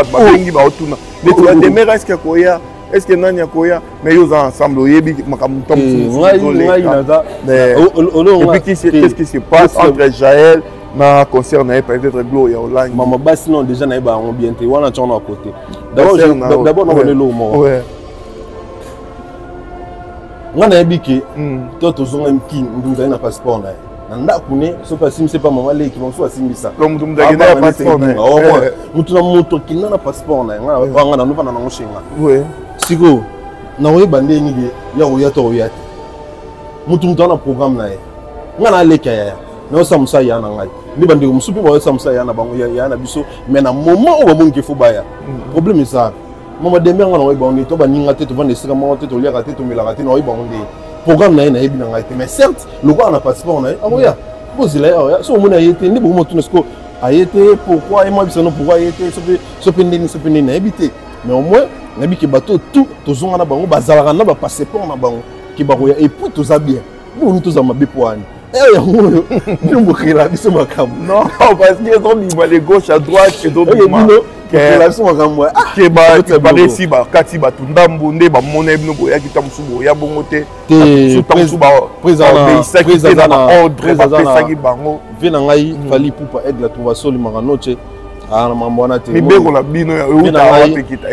babengi baotuna neti bademere eske koya est-ce que nani akoya mais ils ont ensemble oyebi makambo tom et puis qu'est-ce qui se passe entre Jaël na concert na peut-être Gloria Hollande maman basi non déjà na ba on bien te wana tchona à côté d'abord on est là moi ngana yebiki toto zonga mki ndunza na passeport na nda kune so pasim c'est pas maman leki bon so asimbisa comme dum da gina passeport na mutu na moto kinna na passeport na ngana no pa na ngoshinga ouais siko na oye bande ngi ya oya to oya mutu na programme na ye ngana leki ya na samusa ya na ngai ni bande musupi ba samusa ya na bango ya na biso mais na moment o ba mongi fo baya problème est ça maman demer ngana oye bango to ba ninga te to ba nesika mo te to lia te to mela te na oye bango de programme na ye na ngai mais certes le gars na passeport na ye amoya bozila ya so mona yete ni bo mo tunesko ayete pourquoi et moi biso non pourquoi ayete so pe na habité mais au moins nabi ke bateau tout tozonga na bango bazalaka na ba passeport na bango ki ba koya et puis toza bien nous toza mabe poani eh yango nous mokela biso makambo non parce que ils ont mis les gauche à droite et donc que la biso makambo ke ba resi ba kati ba tundambu nde ba mona bino boya kita musubo ya bongo te président na ordre ba pesaki bango vina ngai fali pupa aide la trouva soli maranoche ana mambona te mibeko na bino ya uta wapi kita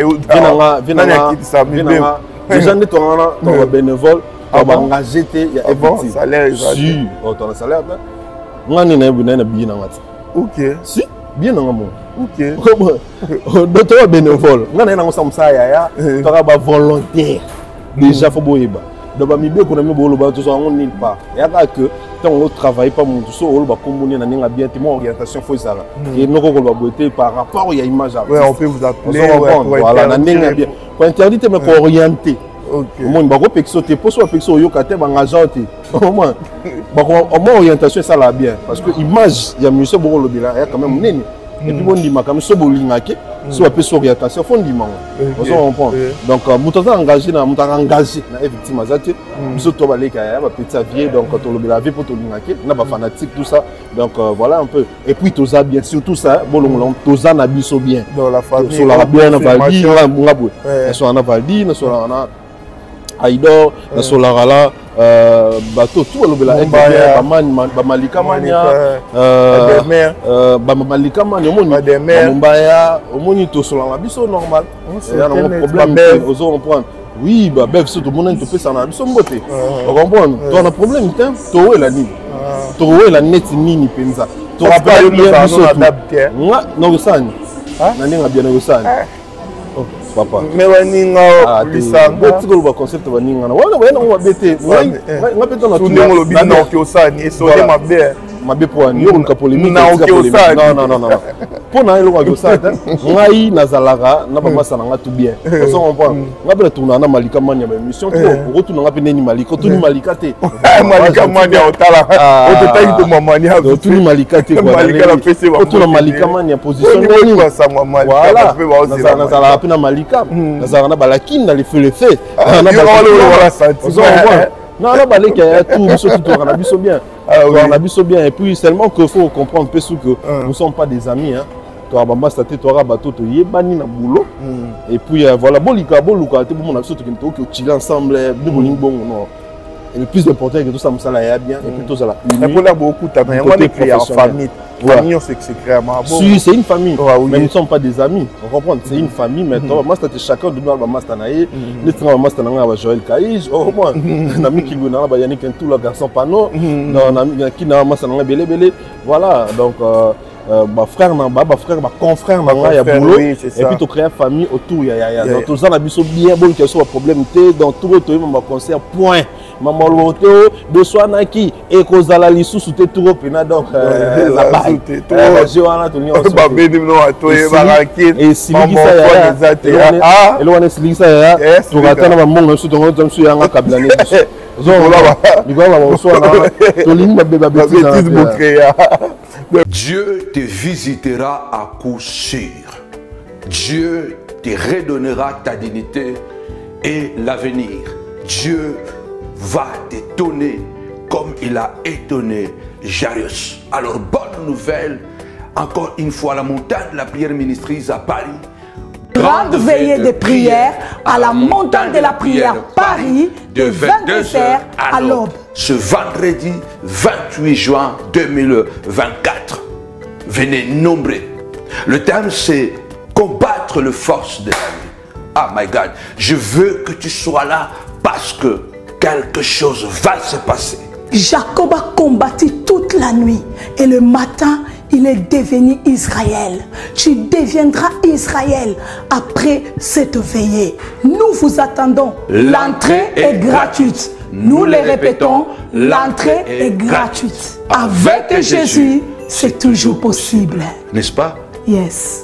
vina déjà ne tongana to bénévole ba engagé te ya effectif salaire si o ton salaire ngani na bina na bina ngati OK si bien nga mo OK d'autres bénévole ngana na ngosamsa ya to ba volontaire déjà faut boyeba donc ba mibeko na mibolo ba to so ngoni nulle part ya ka que tant on travaille pas mon so on ba komboni na ninga bien mon orientation faut ça là et noko ko ba boité par rapport il y a image ouais on peut vous appeler voilà na ninga bien pour interdit mais ko orienter OK mon ba ko pexo te poso pexo yo ka te ba ngajante au moins ba ko au moins orientation ça là bien parce que image ya monsieur boko lobila ya quand même nini et puis bon dima comme so bolingake so appelle sur orientation fond dima on se comprend donc mutaza engagé na victime azate biso to baleka ya ba petit avier donc to lobela vie pour to lingake na ba fanatique tout ça donc voilà un peu et puis toza bien surtout ça bolongolong toza na biso bien dans la famille sur la bien na valdi ngabwe so na valdi na so na Aïdor, na Solarala, bateau, tout le Bamalika Mania, Bamalika Mania, Mumbaya, Omonito Solana Biso normal. C'est un problème, vous en prendre. Oui, Bev, tout le monde peut s'en aller, son beauté. Vous comprenez? Tu as un problème, tu as la ligne. Tu as la net mini penza. Tu as pas le bien, non, ça, n'a bien ça. Papa mais waninga lisanga tiko ba concept waninga na wana wa bete ngapeta na tunde ngolo bina ki osani esode mabe poani yo ka polémique non pona elo ka osata ngai nazalaka na ba masana nga tout bien on comprend ngapela tuna na malika mania ba mission ko rotuna ngape neni malika tuni malika te malika mania otala ototaki to mamania tuni malika te kwa malika la pese ba tuna malika mania position nini kwa sama malika voilà nazala pe na malika nazala na balakine na le fait na non, non, baleka ya tout, on a biso bien. On a biso bien et puis seulement qu'il faut comprendre peu que nous sommes pas des amis hein. Toi bamba staté toi bateau to yebani na boulot et puis voilà bolika boluka te bon na biso to ki chiller ensemble de boling bon non. Et le plus important c'est que tout ça musala ya bien et puis tout ça là. Mais pour là beaucoup ta en famille. Famille c'est créé à si c'est une famille mais nous ne sommes pas des amis. On comprend c'est une famille mais toi moi c'était chacun de nous bamba stanaye le train bamba stana ba Joël Kaïj au moins na miki ngona ba Yannick tout le garçon pano non na ki na masana belé voilà donc ba frère ba confrère na ya boulot et puis to créer famille autour ya donc tous en abiso bien bon que soit problème té dans tout le ma concert point maman loto de soina qui et kozala lisusu te tout pena donc la baille Joana to ni ba bedi no atoye ba rakit et silisa ya et loane silisa ya to ratana ba mongo so to ngom so ya nga kablane zo là ni go ba so na to limba beba bêtise bo créer. Dieu te visitera à coup sûr. Dieu te redonnera ta dignité et l'avenir. Dieu va t'étonner comme il a étonné Jairus. Alors, bonne nouvelle, encore une fois, la montagne de la prière ministrise à Paris. grande veillée de prière à la montagne de la prière Paris de 22h à l'aube. Ce vendredi 28 juin 2024. Venez nombreux. Le thème c'est combattre les forces de la nuit. Ah my God, je veux que tu sois là parce que quelque chose va se passer. Jacob a combattu toute la nuit et le matin, il est devenu Israël. Tu deviendras Israël après cette veillée. Nous vous attendons. L'entrée est gratuite. Nous le répétons, l'entrée est gratuite. Avec Jésus, c'est toujours possible. N'est-ce pas? Yes.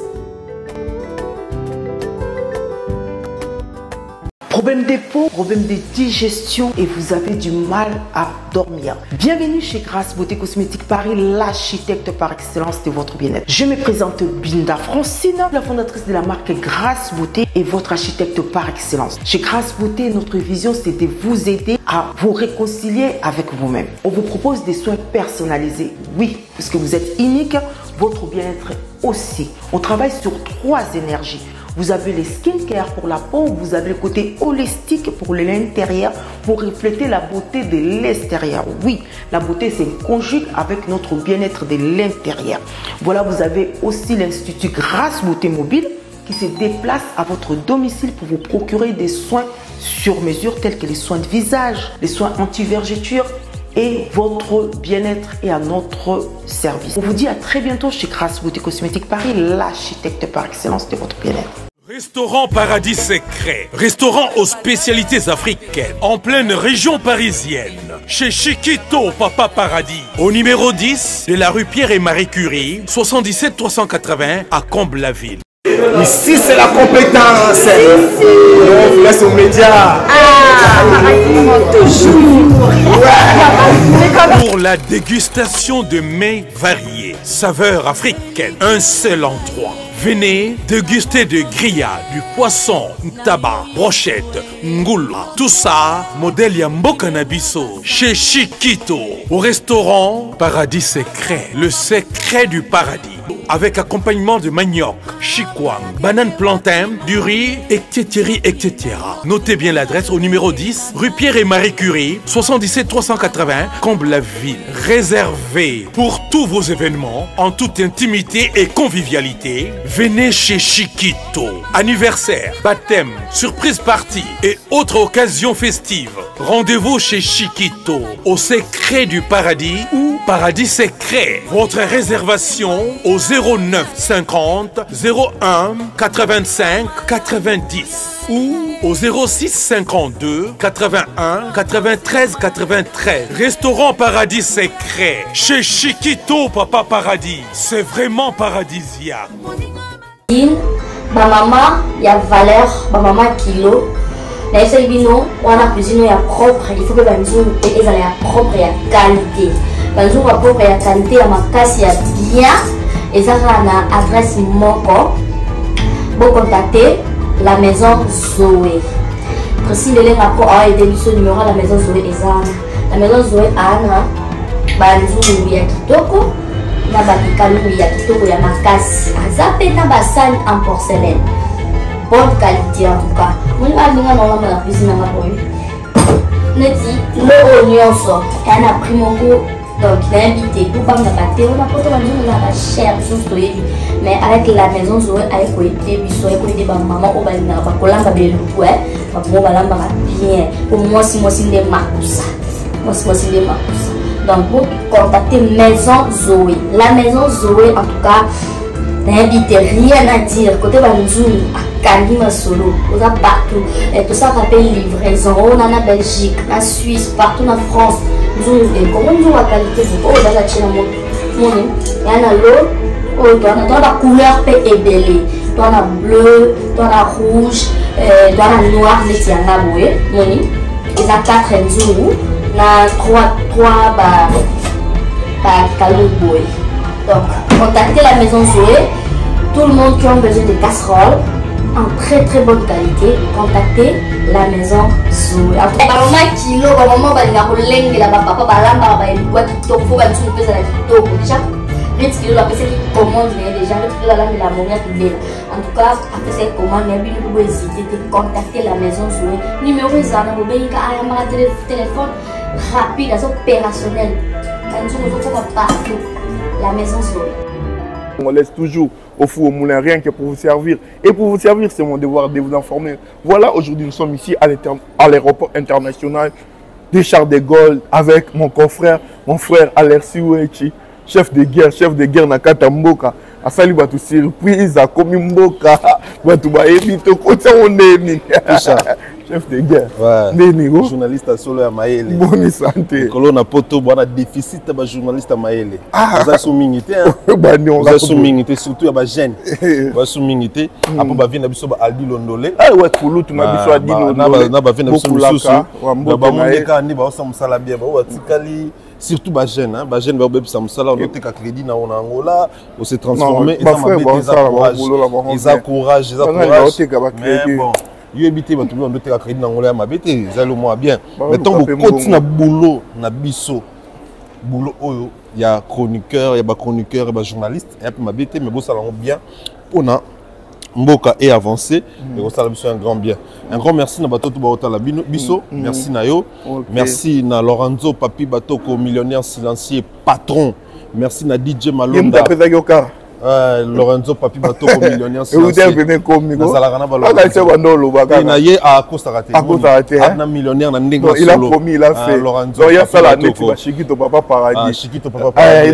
Problème de peau, problème de digestion et vous avez du mal à dormir. Bienvenue chez Grâce Beauté Cosmétique Paris, l'architecte par excellence de votre bien-être. Je me présente Binda Francine, la fondatrice de la marque Grâce Beauté et votre architecte par excellence. Chez Grâce Beauté, notre vision c'est de vous aider à vous réconcilier avec vous-même. On vous propose des soins personnalisés, oui, parce que vous êtes unique, votre bien-être aussi. On travaille sur 3 énergies. Vous avez les skincare pour la peau, vous avez le côté holistique pour l'intérieur, pour refléter la beauté de l'extérieur. Oui, la beauté c'est conjugue avec notre bien-être de l'intérieur. Voilà, vous avez aussi l'Institut Grâce Beauté Mobile qui se déplace à votre domicile pour vous procurer des soins sur mesure tels que les soins de visage, les soins anti-vergeture et votre bien-être est à notre service. On vous dit à très bientôt chez Grâce Beauté Cosmétique Paris, l'architecte par excellence de votre bien-être. Restaurant Paradis Secret, restaurant aux spécialités africaines, en pleine région parisienne, chez Chiquito Papa Paradis, au numéro 10 de la rue Pierre et Marie Curie, 77 380 à Comble-la-Ville. Ici, c'est la compétence. On laisse aux médias. Toujours. Pour la dégustation de mets variés, saveurs africaines, un seul endroit. Venez déguster de grillades, du poisson, tabac, brochette, ngoula. Tout ça, modèle Yamboka Nabiso, chez Chiquito, au restaurant Paradis Secret, le secret du paradis. Avec accompagnement de manioc, chikwang, banane plantain, du riz, etc., etc. Notez bien l'adresse au numéro 10, rue Pierre et Marie Curie, 77 380, Comble-la-Ville. Réservé pour tous vos événements, en toute intimité et convivialité. Venez chez Chiquito. Anniversaire, baptême, surprise party et autres occasions festives. Rendez-vous chez Chiquito, au secret du paradis ou Paradis Secret. Votre réservation au 09 50 01 85 90 ou au 06 52 81 93 93. Restaurant Paradis Secret chez Chiquito Papa Paradis. C'est vraiment paradisiaque. Ma maman, il y a valeur, ma maman kilo. Mais c'est bino, on a cuisine ya propre, il faut que la maison est ya propre et ya qualité. La maison propre et ya qualité, ya makasi ya bien. Et ça a adresse moko. Vous contactez la maison Zoé. Précis le lien rapport a été mis sur le numéro de la maison Zoé Ezana. La maison Zoé Anna, banzu ya kitoko. Na bakikalu ya kitoko ya makasi. Azape na basani en porcelaine. Bonne qualité en tout cas. Nous avons la cuisine à ma boy. Neti, le oignon sort. Elle a pris mon goût. Donc, il a invité tout comme la bâtée. On a porté la maison, on a la chair, mais avec la maison, on a écouté, on a maman, on a bien. Pour moi, si moi, c'est des marques. Moi, c'est des marques. Donc, vous contactez Maison Zoé. La Maison Zoé, en tout cas, n'invitez rien à dire. Côté Banzouni, à Kalima Solo, on a partout. Et tout ça rappelle livraison. On en a Belgique, en Suisse, partout en France. Comment nous avons la qualité de l'eau dans la Chine? Il y a l'eau, la couleur peut ébélée. Il y a bleu, il y a rouge, il y a noir, il y a 4 jours. Il y a 3 caloboués. Donc, contactez la maison Zoé. Tout le monde qui a besoin de casseroles en très très bonne qualité, contactez la maison Zoé. Maman kilo, maman balinga kolenge la papa balamba ba ilikuwa kitoko, faut ba tsupe za kitoko. Déjà 20 kilos après cette commande déjà 20 kilos là mais la monia qui belle en tout cas après cette commande mais bien vous hésiter de contacter la maison Zoé numéro ezana vous benga à ma téléphone rapide opérationnel quand vous faut partout la maison Zoé. On laisse toujours au four au moulin rien que pour vous servir. Et pour vous servir, c'est mon devoir de vous informer. Voilà, aujourd'hui, nous sommes ici à l'aéroport international de Charles de Gaulle avec mon confrère, mon frère Alersi Ouechi, chef de guerre Nakata Mboka. A sali batu surprise, a komi Mboka, batu ba ebito kota oneni. Chef de guerre. Ouais. Journaliste à Solo à Maëlle. Bonne santé. Colonne à Poto, bon déficit de journaliste à Maëlle. Vous avez souminité. Vous avez souminité, surtout à la gêne. Vous avez souminité. Après, vous avez vu Aldi Londolé. Ah ouais, pour l'autre, on a vu Aldi Londolé. On a vu surtout Bajen, hein, Bajen va au Samsala, on a crédit dans Angola, on s'est transformé, ils ont courage, mais bon. Il y a des gens qui ont crédit dans Angola, mais c'est le moins bien. Mais tant que continue à boulot, na biso, boulot, il y a chroniqueur, il y a chroniqueur, il y a journaliste, et puis ma bête, mais bon ça va bien. On a Mboka est avancé, et ça a un grand bien. Un grand merci à Bato Baotala Bisso, merci Nayo, merci à Lorenzo Papi Batoko, millionnaire silencieux, patron, merci à DJ Malonda. Lorenzo Papi Batoko, millionnaire silencieux. Millionnaire il a promis, il a fait. Lorenzo il y a ça la net, Chiquito Papa Paradis. Chiquito Papa Paradis.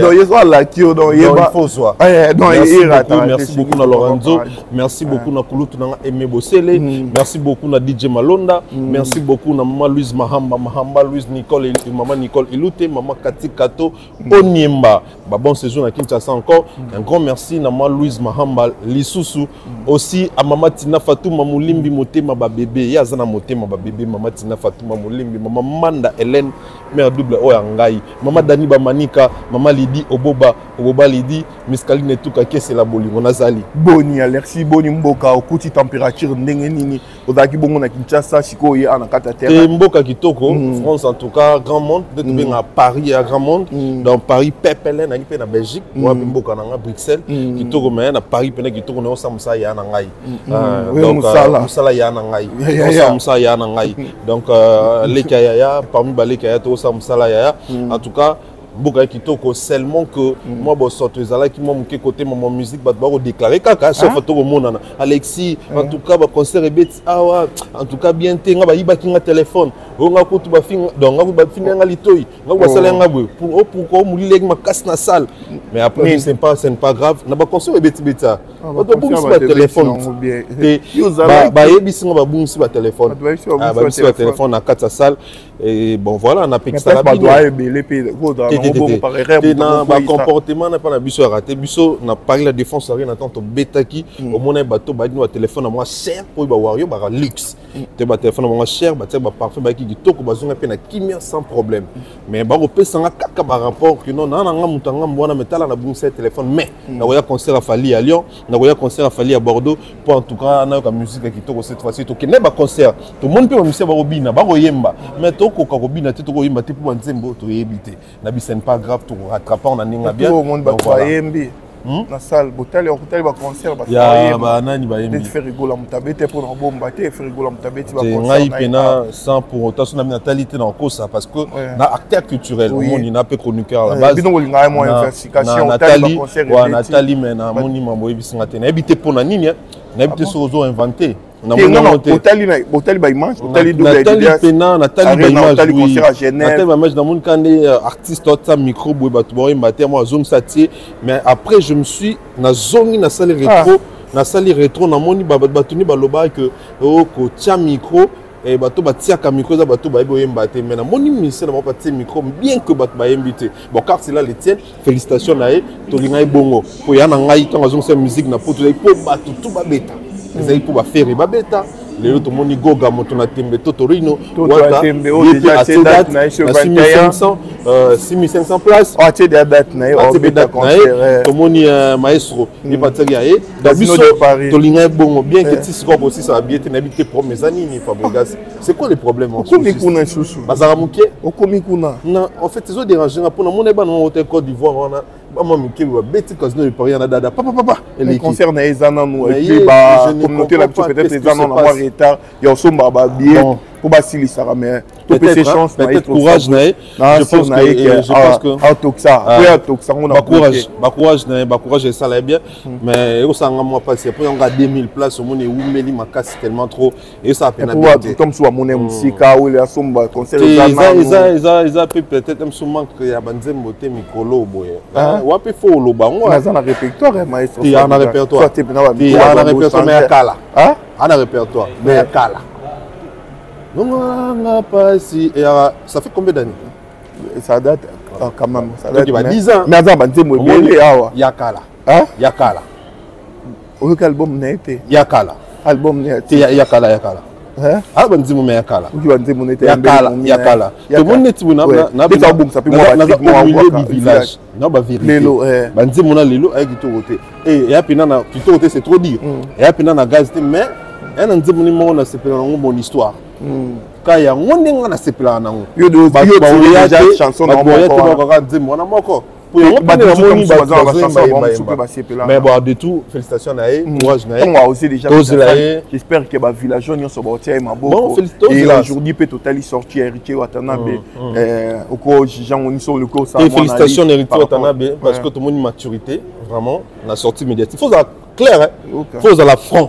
Merci beaucoup à Lorenzo, merci beaucoup à Kouloutou Aimé Bossele, merci beaucoup à DJ Malonda, merci beaucoup à Maman Louise Mahamba, Louise Nicole, Maman Nicole Iloute, Maman Kati Kato, Onyemba. Bon séjour à Kinshasa encore. Un grand merci à Maman Louise Mahamba, Lissousou, aussi à Maman Tina Fatouma Moulimbi Motema bébé, Yazana Motema bébé, Maman Tina Fatouma Moulimbi, Maman Manda Hélène, mère double Oyangai, Maman Dani Bamanika, Maman Lidi Oboba Lidi, Miss Kaline Touka c'est la boli, on a zali. Boni, Alersi, Boni Mboka, au coup de température, Nengenini, au Daki Bongo à Kinshasa, Chiko, et en Akatera. Mboka Kitoko, France en tout cas, grand monde, de bien à Paris, à grand monde, dans Paris, Pepelen, à Belgique, Mboka à Bruxelles, Kitoko, mais à Paris, Kitoko, on a Samsa Yanangai. Donc, Moussala Yanangai. Samsa Yanangai. Donc, les Kayaya, parmi les Kayaya, Samsala Yaya, en tout cas, Mboka Kitoko seulement que moi bon sorte là qui m'a manqué côté mon musique ba déclarer kaka sauf photo mon Alexis en tout cas ba concert et en tout cas bien te nga ba yiba kinga téléphone o nga ko tu ba fin donc nga ba fin nga litoyi nga ba sala nga pour ko mu lilek ma casse na salle mais après c'est pas grave na ba concert et beta auto boum sur téléphone ba yebisi nga ba boum sur téléphone ba sur téléphone na quatre salle et bon voilà on a piqué ça comportement n'a pas la biso raté biso n'a pas la défense rien attend to betaki au moins bateau ba no téléphone à moi cher pour ba wario ba luxe te ba téléphone moi cher ba ba parfait ba ki kitoko ba zonga pe na kimia sans problème mais ba opesa nga kaka ba rapport que non na nga mutanga mbona metala na bunse téléphone mais na voya concert à Fali à Lyon na voya concert à Fali à Bordeaux pour en tout cas na ka musique kitoko cette fois-ci to kene ba concert tout le monde peut musique ba robina ba royemba mais to ko ka robina te to ko yemba te pour nzembo to yebité na c'est pas grave tout rattraper on a ninga bien tout le monde va yembi na salle botel ba concert ba ya ba nani ba yembi faire rigola mutabete pour na bomba te faire rigola mutabete ba concert ngai pena sans pour autant na natalité dans ça parce que na acteur culturel au monde n'a pas chroniqueur à la base bino linga moi investigation Nathalie wa Nathalie mais na moni mambo ebisinga te na ebité pour na nini na ebité sur ozo inventé Nathalie ba image Nathalie image dans mon cané artiste ta micro boy batboy mater moi zone satie mais après je me suis na zone na salle rétro na moni batuni baloba que oh ko tia micro et bato batia ka micro za bato ba yemba te mais na moni ministère na ba tia micro bien que bato ba yembité bon car c'est là les tiens félicitations na e to linga bongo po yana ngai tant zone sa musique na poto po bato tout ba beta les pour faire et babeta les autres moni goga moto na tembe totorino wata tembe o déjà c'est date na 6500 places ah tu des date na o beta concert to moni maestro ni patria e da biso to linga bongo bien que ti score aussi ça bien na habité pour mes amis ni Fabregas c'est quoi les problèmes en komi kuna chouchou bazara muke o komi kuna non en fait ils ont dérangé pour na mona ba no hôtel Côte d'Ivoire on a Maman Mickey va bêter casino de Paris en dada. Papa. Les concerts na ezana nous et puis bah communauté là peut-être ezana na avoir retard. Il y a aussi bah billet pour basiler ça mais tout peut chance peut-être courage na. Je pense que à Toxa, à Toxa on a courage ça là bien mais au sanga moi passer pour on a 2000 places au monde et où meli ma casse tellement trop et ça peine à comme soit mon musica ou les somba concert ezana ils peut-être même souvent que ya banzembo te mikolo boye. Wapi fo loba on a un répertoire maestro. Il y a un répertoire. Il y a un répertoire mais à Kala. Hein? Un répertoire mais à Kala. Non pas si ça fait combien d'années? Ça date quand même ça date 10 ans. Mais avant banzembo belé awa. Yakala. Hein? Yakala. Auquel album n'a été? Yakala. Album n'a été. Yakala. Hein? Ah banzembo mais Yakala. Banzembo n'était Yakala. Tout le monde est na album ça peut moi du village. Non ba vérité. Lelo banzembo na lelo avec tout côté. Et ya pina na tout côté c'est trop dire. Et ya pina na gaz mais un nzembo ni mo na sepela na mon histoire. Quand il y a un monde na sepela na ngo. Yo déjà chanson na moko. Mais bon, de tout, félicitations à eux, courage à eux. On a aussi déjà j'espère que les villageois sont sortis à Maboko. Et aujourd'hui, peut totalement sortir Héritier Watanabe. Au cours Jean sur le cours. Et félicitations Héritier Watanabe parce que tout le monde a maturité, vraiment, la sortie médiatique. Il faut être clair, il faut être franc.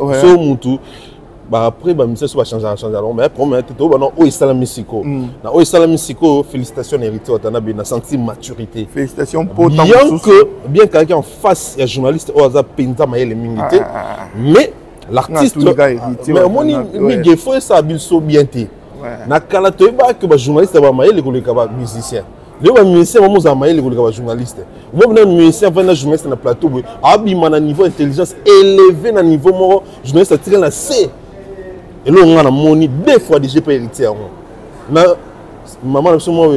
Bah après bah monsieur va changer mais promet tout bah non au Islam Mexico na au Islam Mexico félicitations Héritier Watanabe na senti maturité félicitations pour bien quelqu'un en face il y a journaliste au hasard pinta maïle mingité mais l'artiste mais moni mi faut ça biso bien té na kala to ba que ba journaliste ba maïle ko le ka ba musicien le ba musicien ba moza maïle ko le ka ba journaliste moi na musicien va na journaliste na plateau abi mana niveau intelligence élevé na niveau mo journaliste tiré na C. Et là, on a moni 2 fois déjà pas héritier. Maman,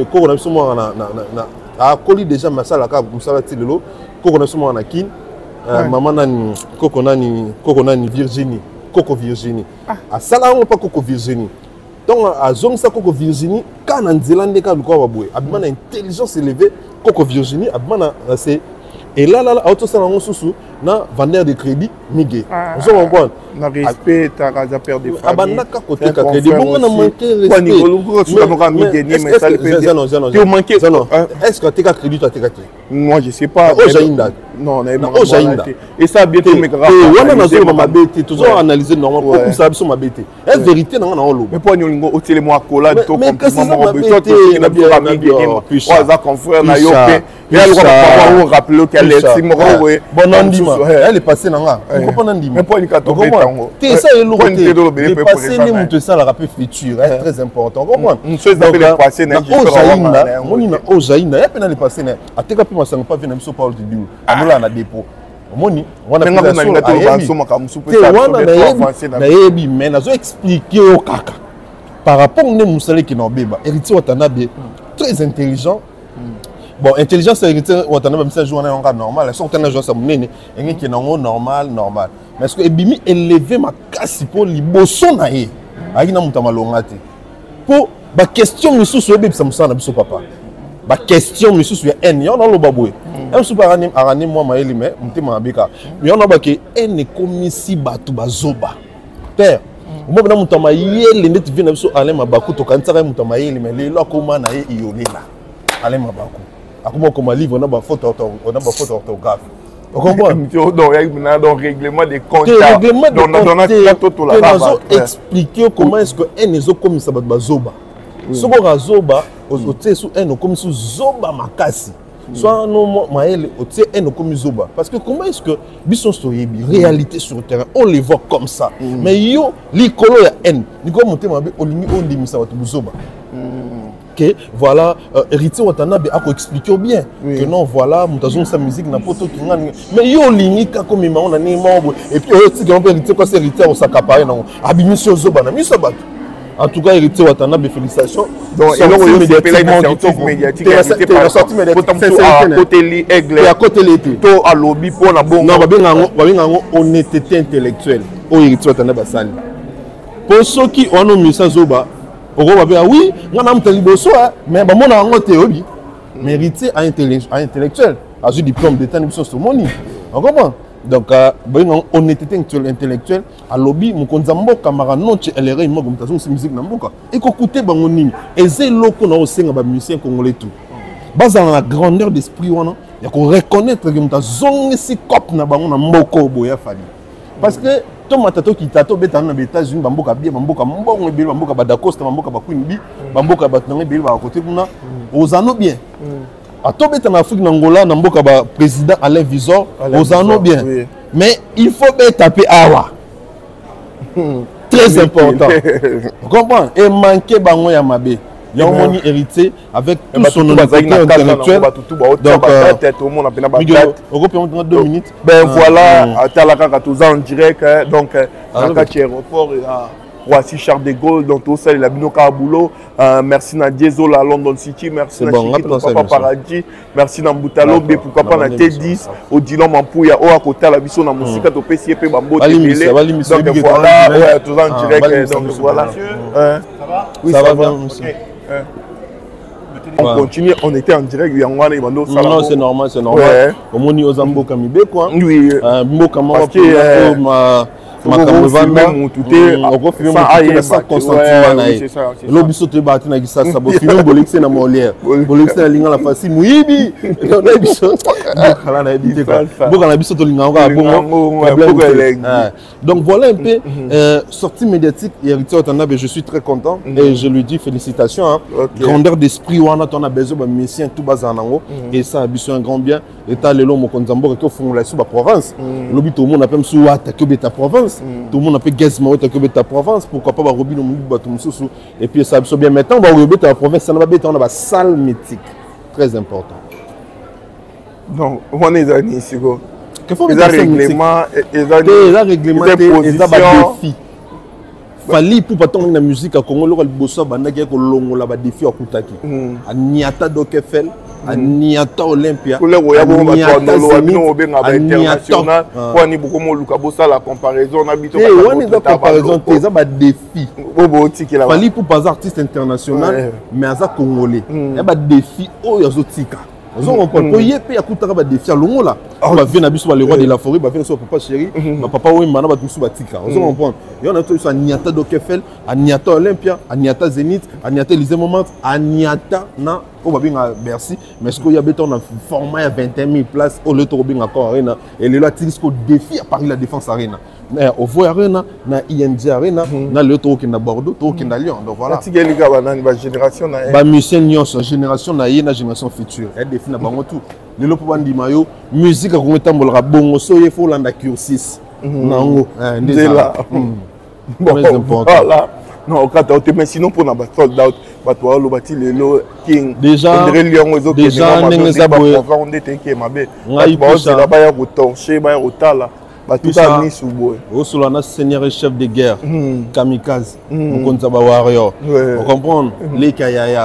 a collé déjà ma salle à cap, Moussala Tilelo, Coco na kin, maman nani, Coco nani Virginie, Coco Virginie. A Sala on pas Coco Virginie. Donc à zone ça Coco Virginie, quand en Zélande ka luko baboué, abimana intelligence élevée, Coco Virginie, abimana c'est et là auto ça on sous na vendeur de crédit migué. Vous comprenez? Na respect ta raza père de famille. Abandaka côté ka crédit. Bon on a manqué respect. Est-ce que tu as crédit toi tu as crédit? Moi je sais pas. Non, et ça bientôt mes gars. On a zone ma bête, toujours analyser normalement comme ça sur ma bête. Est vérité dans on lo. Mais pour nous au télé moi collade to complètement na bien ça confrère na yopé. Et elle va rappeler qu'elle est elle est passée dans là. On comprend Nandima. Mais pour une catégorie t'es ça est lourd. Passer les monter ça la rappel futur est très important. Comprends? Une chose d'appel passer na on ina ojaina ya pena le passer na ateka pe masanga pas venir sur Paul Didiou. Amola na dépôt. Moni wana na mais nazo expliquer au kaka par rapport ne musale qui n'obéba Héritier Watanabe très intelligent. Bon, intelligence Héritier Watanabe c'est journée normal, elles sont un jour ça monene et qui non normal. Mais est-ce que ebimi élever ma casse pour liboso na ye. Ayi na mutama longate. Pour ba question misu so bebe ça musana biso papa. Ba question misu so en yo na lo baboué. Un super arani moi maeli mais mtima abika. Mais on a ba ke en komisi batu bazoba. Père moi na mutama yele ndeti vina biso ale mabaku to kantsaka mutama yele mais le lo koma na ye iolela. Ale mabaku. Akuma comme livre on a ba photo orthographe. Vous comprenez? Donc il y a un règlement des comptes. On expliquer comment est-ce que un est comme ça va zoba. Ce qu'on a zoba au sous un comme sous zoba makasi. Soit non maël au un comme zoba. Parce que comment est-ce que bison stoyebi réalité sur le terrain on les voit comme ça. Mais yo l'icolo ya n. Ni comme monter mabe olimi on dit ça va tout zoba. Que voilà Héritier Watanabe a expliqué bien que non voilà mutazon sa musique na poto kingani mais yo linika comme on a né membre et puis aussi grand Héritier quoi c'est Héritier on s'accaparer non abimission zoba na miso bato en tout cas Héritier Watanabe félicitations donc et là médiatique la sortie médiatique à côté li aigle et à côté l'été to à lobby pour na bon non babenga honnêteté intellectuelle au Héritier Watanabe sali pour ceux qui ont mis ça zoba oui, on a un liboso, mais on a un théorie. Mais Héritier intellectuel. du diplôme d'état nous sommes moni. On comprend. Donc honnêteté intellectuelle à lobby mon konzambo camara non tu elle est moi comme ta musique na mboka et ko écouter bango nini et c'est loko na osenga ba musicien congolais tout. Basé dans la grandeur d'esprit wana ya ko reconnaître que mta zongi si cop na bango na mboko boya fali. Parce que tomatato kitato beta na États-Unis bamboka bien bamboka mbongo ebele bamboka ba Dacosta bamboka ba Queen Bee bamboka ba tanga ebele ba côté kuna ozano bien. Atobeta na Afrique Angola na mboka ba président Alain Visor ozano bien. Oui. Mais il faut bien taper awa. Très important. Vous comprenez? Et manquer bango ya mabe. Il y a un héritier avec tout son honnêteté intellectuelle. Donc, on a 2 minutes. Ben voilà, à en direct, donc, dans le aéroport, voici Charles de Gaulle, donc tout ça, il a bien au boulot. Merci Nadia Zola, London City, merci Nadia Papa Paradis, merci Namboutalo, mais pourquoi pas na T10, au Dilon Mampouya, au à côté, la mission dans musique, au PCP, Bambo, Télé. Donc voilà, tout ça en direct, donc voilà. Oui, ça va bien, monsieur. On continue, on était en direct. Non, c'est normal, c'est normal. Comme on dit aux Amboka Mibé, quoi. Oui. Mboka parce que ma même tout est sans consentement. L'obispo te battu na gisa sabo film bolexé na molière. Bolexé na linga la facile muibi. On a biso. Kala na ebité quoi. Boka na biso to linga nga bongo. Donc voilà un peu sortie médiatique héritier Otanabe, je suis très content et je lui dis félicitations. Grandeur d'esprit wana ton a besoin ba mission tout bas nango et ça a biso un grand bien état lelo mo konzambo ko fungula sur ba province. Lobi tout le monde appelle sou attaquer beta province. Tout le monde a fait gazement que ta province, pourquoi pas Robin et puis ça bien maintenant on va ta province, ça n'a pas on a salle mythique très important. Donc on est dans ici go. Que faut les règlements des défis. Fali pour pas tomber la musique à Congo le bossa bandaki ko longo la ba défi à Kutaki. A Niata Dokefel, a Niata Olympia. Pour les international, pour ni beaucoup mo luka bossa la comparaison habito ba. Et on est dans comparaison ça ba défi. Fali pour pas artiste international mais aza congolais. Ya ba défi o yazotika. Vous comprenez? Il y a des défis à l'ongo là. On va venir à le roi de la forêt, on va venir sur papa chéri, papa oui, maintenant on va tout sur Batika. Vous comprenez? Il y a tout ça à Niata Dokefel, à Niata Olympia, à Niata Zénith, à Niata Élysée Moment, à Niata na on va bien à Bercy. Mais ce qu'il y a béton, on a formé à 21 000 places au lieu de bien encore arena et le là tiris qu'au défi à Paris la Défense Arena. Mais au Voie Arena, na ING Arena, na le tour qui na Bordeaux, tour qui na Lyon. Donc voilà. Tu gagnes les gars, na génération na. Ba musicien Nyos, génération na na génération future. Elle définit na bango tout. Le lopo bandi mayo, musique ko metambolera bongo so ye faut landa cursus. Nango, déjà. Très important. Voilà. Non, mais sinon pour na sold out, batwa lo bati lelo king. Déjà, déjà nenga boye. On était qui mabe. Ngai posa ba ya ko torcher, ba ya ko tala. Tout ça mis sous bois. Au solana seigneur et chef de guerre, kamikaze, on compte ça warrior. On comprend les kayaya,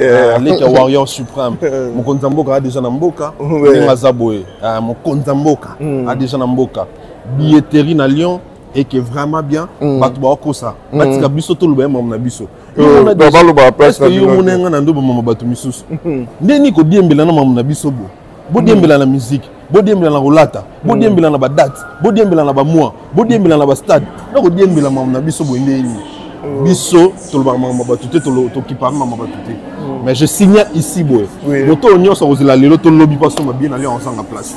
les warrior suprême. Mon compte mboka a déjà namboka, nenga zaboé. Mon compte mboka a déjà namboka. Billetterie na Lyon et qui est vraiment bien. Batwa kosa. Batika biso to lubé mam na biso. On a déjà le place que yo monenga na ndo mam batu misusu. Ndeni ko diembela na mam na biso bo. Bo diembela na musique. Bodiembela na rolata, bodiembela na ba date, bodiembela na ba mois, bodiembela na ba stade. Donc bodiembela na biso bo ndeni. Biso to le mama ba tuté to ki parle mama ba tuté. Mais je signe ici boy. Moto onyo so ozela lelo to lobby pas so bien aller ensemble à place.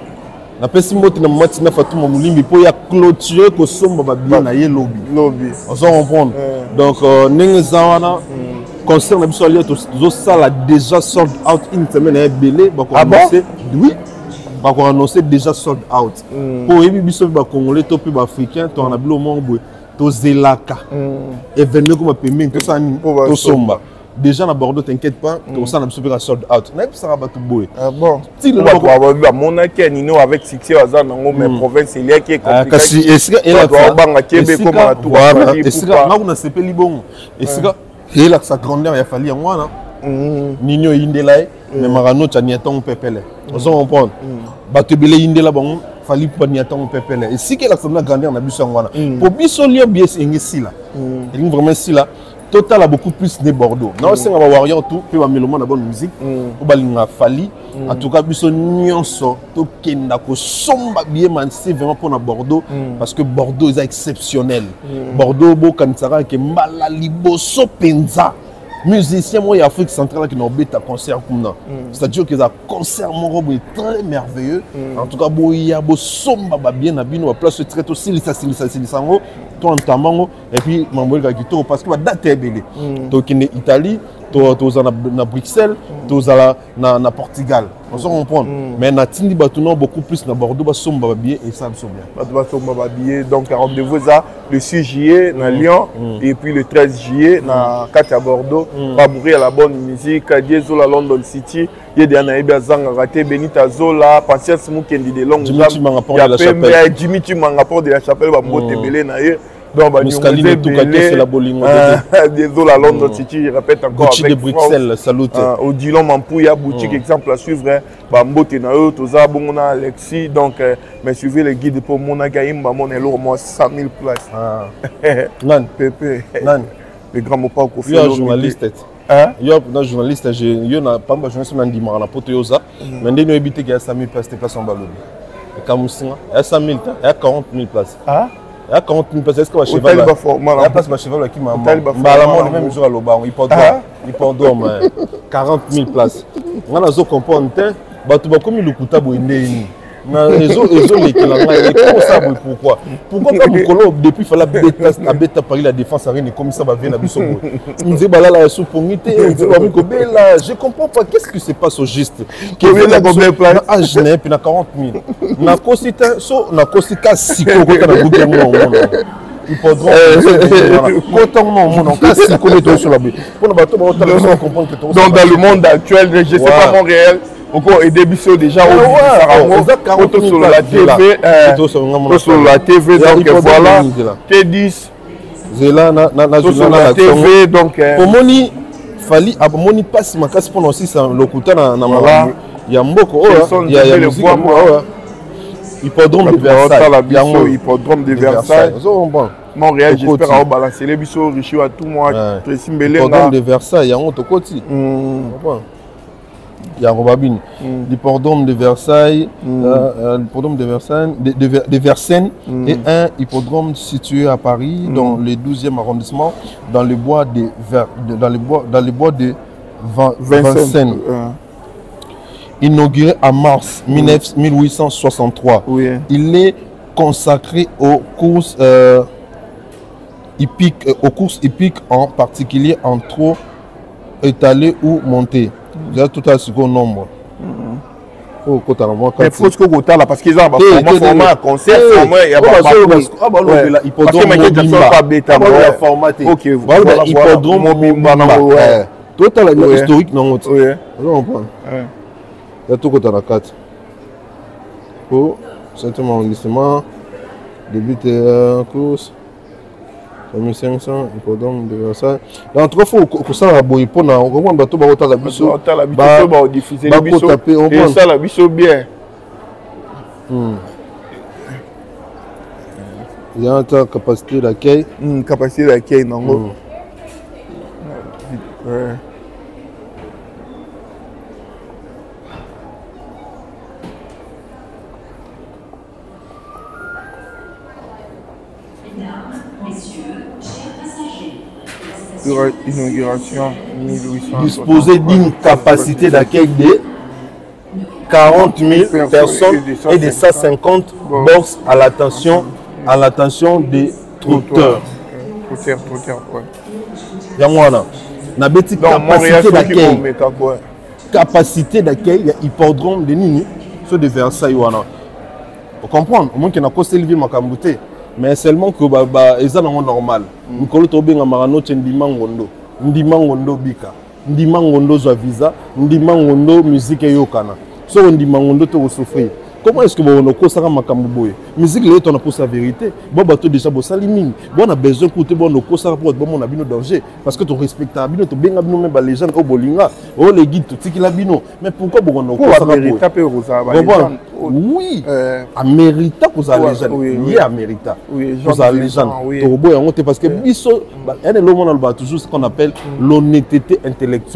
Na pesi moti na mati na Fatuma Mulimbi po ya clôturer ko somba ba bien na ye lobby. On s'en comprendre. Donc nengezawana concert na biso ali to sala déjà sold out une semaine et belé ba commencer. Oui. On va annoncer déjà sold out. Pour les Congolais, les Africains, tu as bilo mongo, tu zelaka. Événement comme paiement, tout ça, tout somba. Déjà à Bordeaux, t'inquiète pas, tout ça, on a sold out. Mais ça va tout beau. Ah bon. Si le mon Nino avec succès à Zan, mais province il y a qui est compliqué. Est-ce que elle a fait et là, sa grandeur, il a fallu en moi. Nino Indelaï, mais Marano, tu as n'y attends pépele. On s'en comprend. Batebele Indela, bon, fallait pas n'y attendre pépele. Et si qu'elle a fait la grandeur, on a bu ça en moi. Pour Bissolier, bien, c'est ici là. Il est vraiment ici là. Total a beaucoup plus de Bordeaux. Non, c'est un warrior tout, puis on a mis le monde à bonne musique. On va l'y fali. En tout cas, biso nyonso to kenda ko somba bien c'est vraiment pour Bordeaux parce que Bordeaux est exceptionnel. Bordeaux bo kansara ke mbala liboso penza. Musiciens moi Afrique centrale qui n'ont pas concert comme ça. C'est-à-dire que ça concert mon robe est très merveilleux. En tout cas, bo ya bo somba ba bien na bino place très aussi ça sango to entambango et puis mamboka qui to parce que ba date est belle. To qui Italie toza na Bruxelles, toza na Portugal. On se comprend. Mais na tindi batuno beaucoup plus na Bordeaux ba somba bien et ça me somba bien. Ba somba bien. Donc rendez-vous ça le 6 juillet na Lyon et puis le 13 juillet na Katia Bordeaux. Pas bourrer la bonne musique, Zola London City, il y a des Naïbia Zanga raté Benita Zola, Patience Mukendi de Longue. Jimmy Tumangaport de la Chapelle va monter belé naïe. Donc, Muscaline tout côté c'est la bolingo. Désolé à London City, je répète encore boutique avec de Bruxelles, salut. Odilon Mampouya, boutique exemple à suivre. Bambote na eux, Toza Bongona Alexis. Donc, mais suivez les guides pour mon agaïm, mon elo, moi 100 000 places. Nan, Pépé. Nan. Le grand mopa au Kofi. Il journaliste. Il y a journaliste, il y a pas de journaliste qui m'a dit que Yosa, mais il y a habité qui a 100 000 places, c'était pas son ballon. Il y a 100 000, il y a 40 000 places. Il y a 40 000 places. Est-ce que je cheval? Il y a pas de cheval qui m'a dit. Le même jour à l'Oba, il peut dormir. 40 000 places. On a un comprendre, comme il le coûte à Bouindéini. Pourquoi? Pourquoi pas Bukolo depuis fallait bêta Paris la défense à rien comme ça va venir à Bissau. Il disait bah là sous pongité, je comprends pas qu'est-ce qui se passe au juste. Qui vient la combien place à Genève puis na 40 000. Na cosita so na cosita siko quand na gouvernement. Il faudra quand on casse siko sur la baie. Pour nous bateau on comprendre que donc dans le monde actuel, je sais pas Montréal. Encore et des bisous déjà au sur la TV, sur la TV donc voilà T10 Zela na sur la TV donc Omoni fali abomoni passe ma casse pour aussi ça lokuta na mala ya mboko il y a le voix moi hippodrome de Versailles hippodrome de Versailles Montréal j'espère à balancer les bisous riche à tout moi Tracy Mbele hippodrome de Versailles ya on to koti il y a Robabine, l'hippodrome de Versailles, l'hippodrome de Versailles, de Versailles et un hippodrome situé à Paris, dans le 12e arrondissement, dans les bois de Vincennes. Inauguré en mars 1863. Il est consacré aux courses hippiques, en particulier en trot, étalé ou monté. J'ai tout à ce nombre. Il faut que vous là parce qu'ils ont un format concert, il y a pas formaté. OK, voilà hippodrome total historique non. Il y a tout côté la carte. Pour certainement arrondissement débute course 1500 hippodrome de Versailles. Dans trois fois que ça a boy pour na on va bateau ba hôtel la biso ba diffuser le biso et ça la biso bien. Il y a une capacité d'accueil non. Inauguration 1800. Disposer d'une capacité d'accueil de 40 000 personnes et de 150 box à l'attention des trotteurs. Na beti capacité d'accueil, il y a hippodrome de Nini, ceux de Versailles. Vous comprenez? Au moins qu'il y a un côté de ville Makambouté. Mais seulement que c'est normal. Nous avons marano ndimangondo, ndimangondo bika, ndimangondo za visa, ndimangondo musique yokana. So ndimangondo to souffrir. Comment est-ce que vous avez ça makambo musique là on a pour sa vérité. Bon bateau déjà bon salimine. Bon on a besoin écouter bon no ça pour bon on a bino danger parce que tu respectes bino to benga bino même les gens au bolinga. Oh les guides tu la bino. Mais pourquoi bon on ça pour oui, Amérita pour ça les gens. Oui, Amérita. Oui, pour ça les gens. To boy on parce que biso elle est le monde toujours ce qu'on appelle l'honnêteté intellectuelle.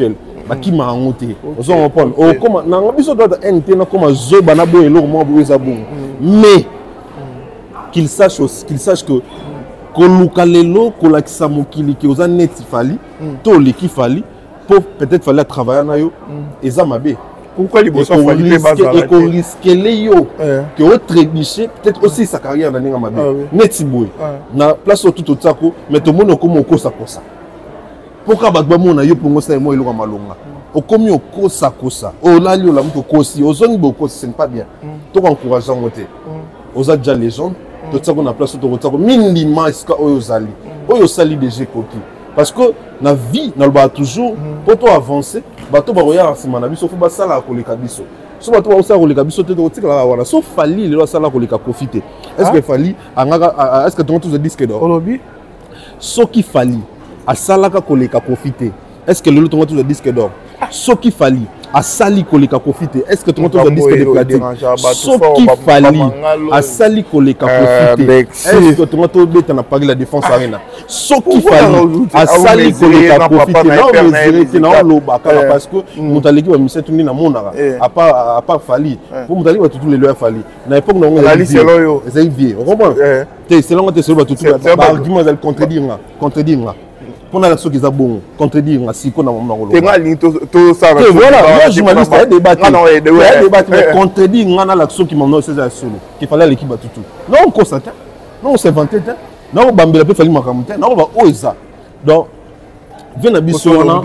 qui m'a engoté. Vous en comprenez. Oh, comment, n'a pas besoin d'être NT, na comme zo banabo et l'or moi boisa bon. Mais qu'il sache que kolukalelo kolakisa mokili ki oza neti fali, to le ki fali, pour peut-être fallait travailler na yo, eza mabe. Pourquoi les bossons font des bases et qu'on risque les yo que au trébucher peut-être aussi sa carrière dans ninga mabe neti boy na place tout au tsako mais tout monde comme okosa kosa pourquoi ba mona yo pongo sa mo iloko malonga okomi okosa kosa o lali o la muto kosi ozongi boko ce n'est pas bien to encourageant moté oza déjà légende to tsako na place tout au tsako minimum iska oyo zali oyo sali déjà coquille parce que na vie na le toujours pour toi avancer bato ba roya nsima na biso fo ba sala koleka biso so bato ba sala koleka biso te to tikala wana so fali le sala koleka profiter est-ce que fali angaka est-ce que tout le disque d'or olobi so qui fali a sala ka koleka profiter est-ce que le tout le disque d'or so qui fali a sali koleka profiter est-ce que tout le disque de platine so qui fali a sali koleka profiter est-ce que tout le beta na Paris la défense arena so qui fali a sali koleka profiter non mais c'est na loba parce que mutaleki ba mise tundi na monara à part fali pour mutaleki ba tout les lois fali na époque na on a dit c'est vieux on comprend c'est là on te sur ba tout argument elle contredire on a la chose qui est bon contredire si qu'on a mon voilà moi journaliste a débattu mais contredire on a la chose qui m'en c'est ça solo qu'il fallait l'équipe à tout non on constate non on s'inventait non bambela peut falloir makamuta non on va oser donc vient biso on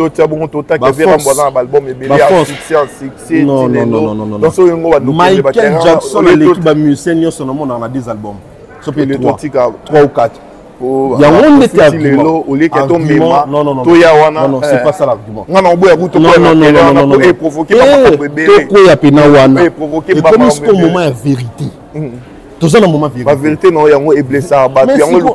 Michael Jackson l'équipe à musicien son nom on a des albums ça peut être 3 ou 4 il y a un autre argument. Non, c'est pas ça l'argument. Non. Et provoquer comme ce moment est vérité. Tout ça, un moment vérité. La vérité, non, il y a un blessé à battre.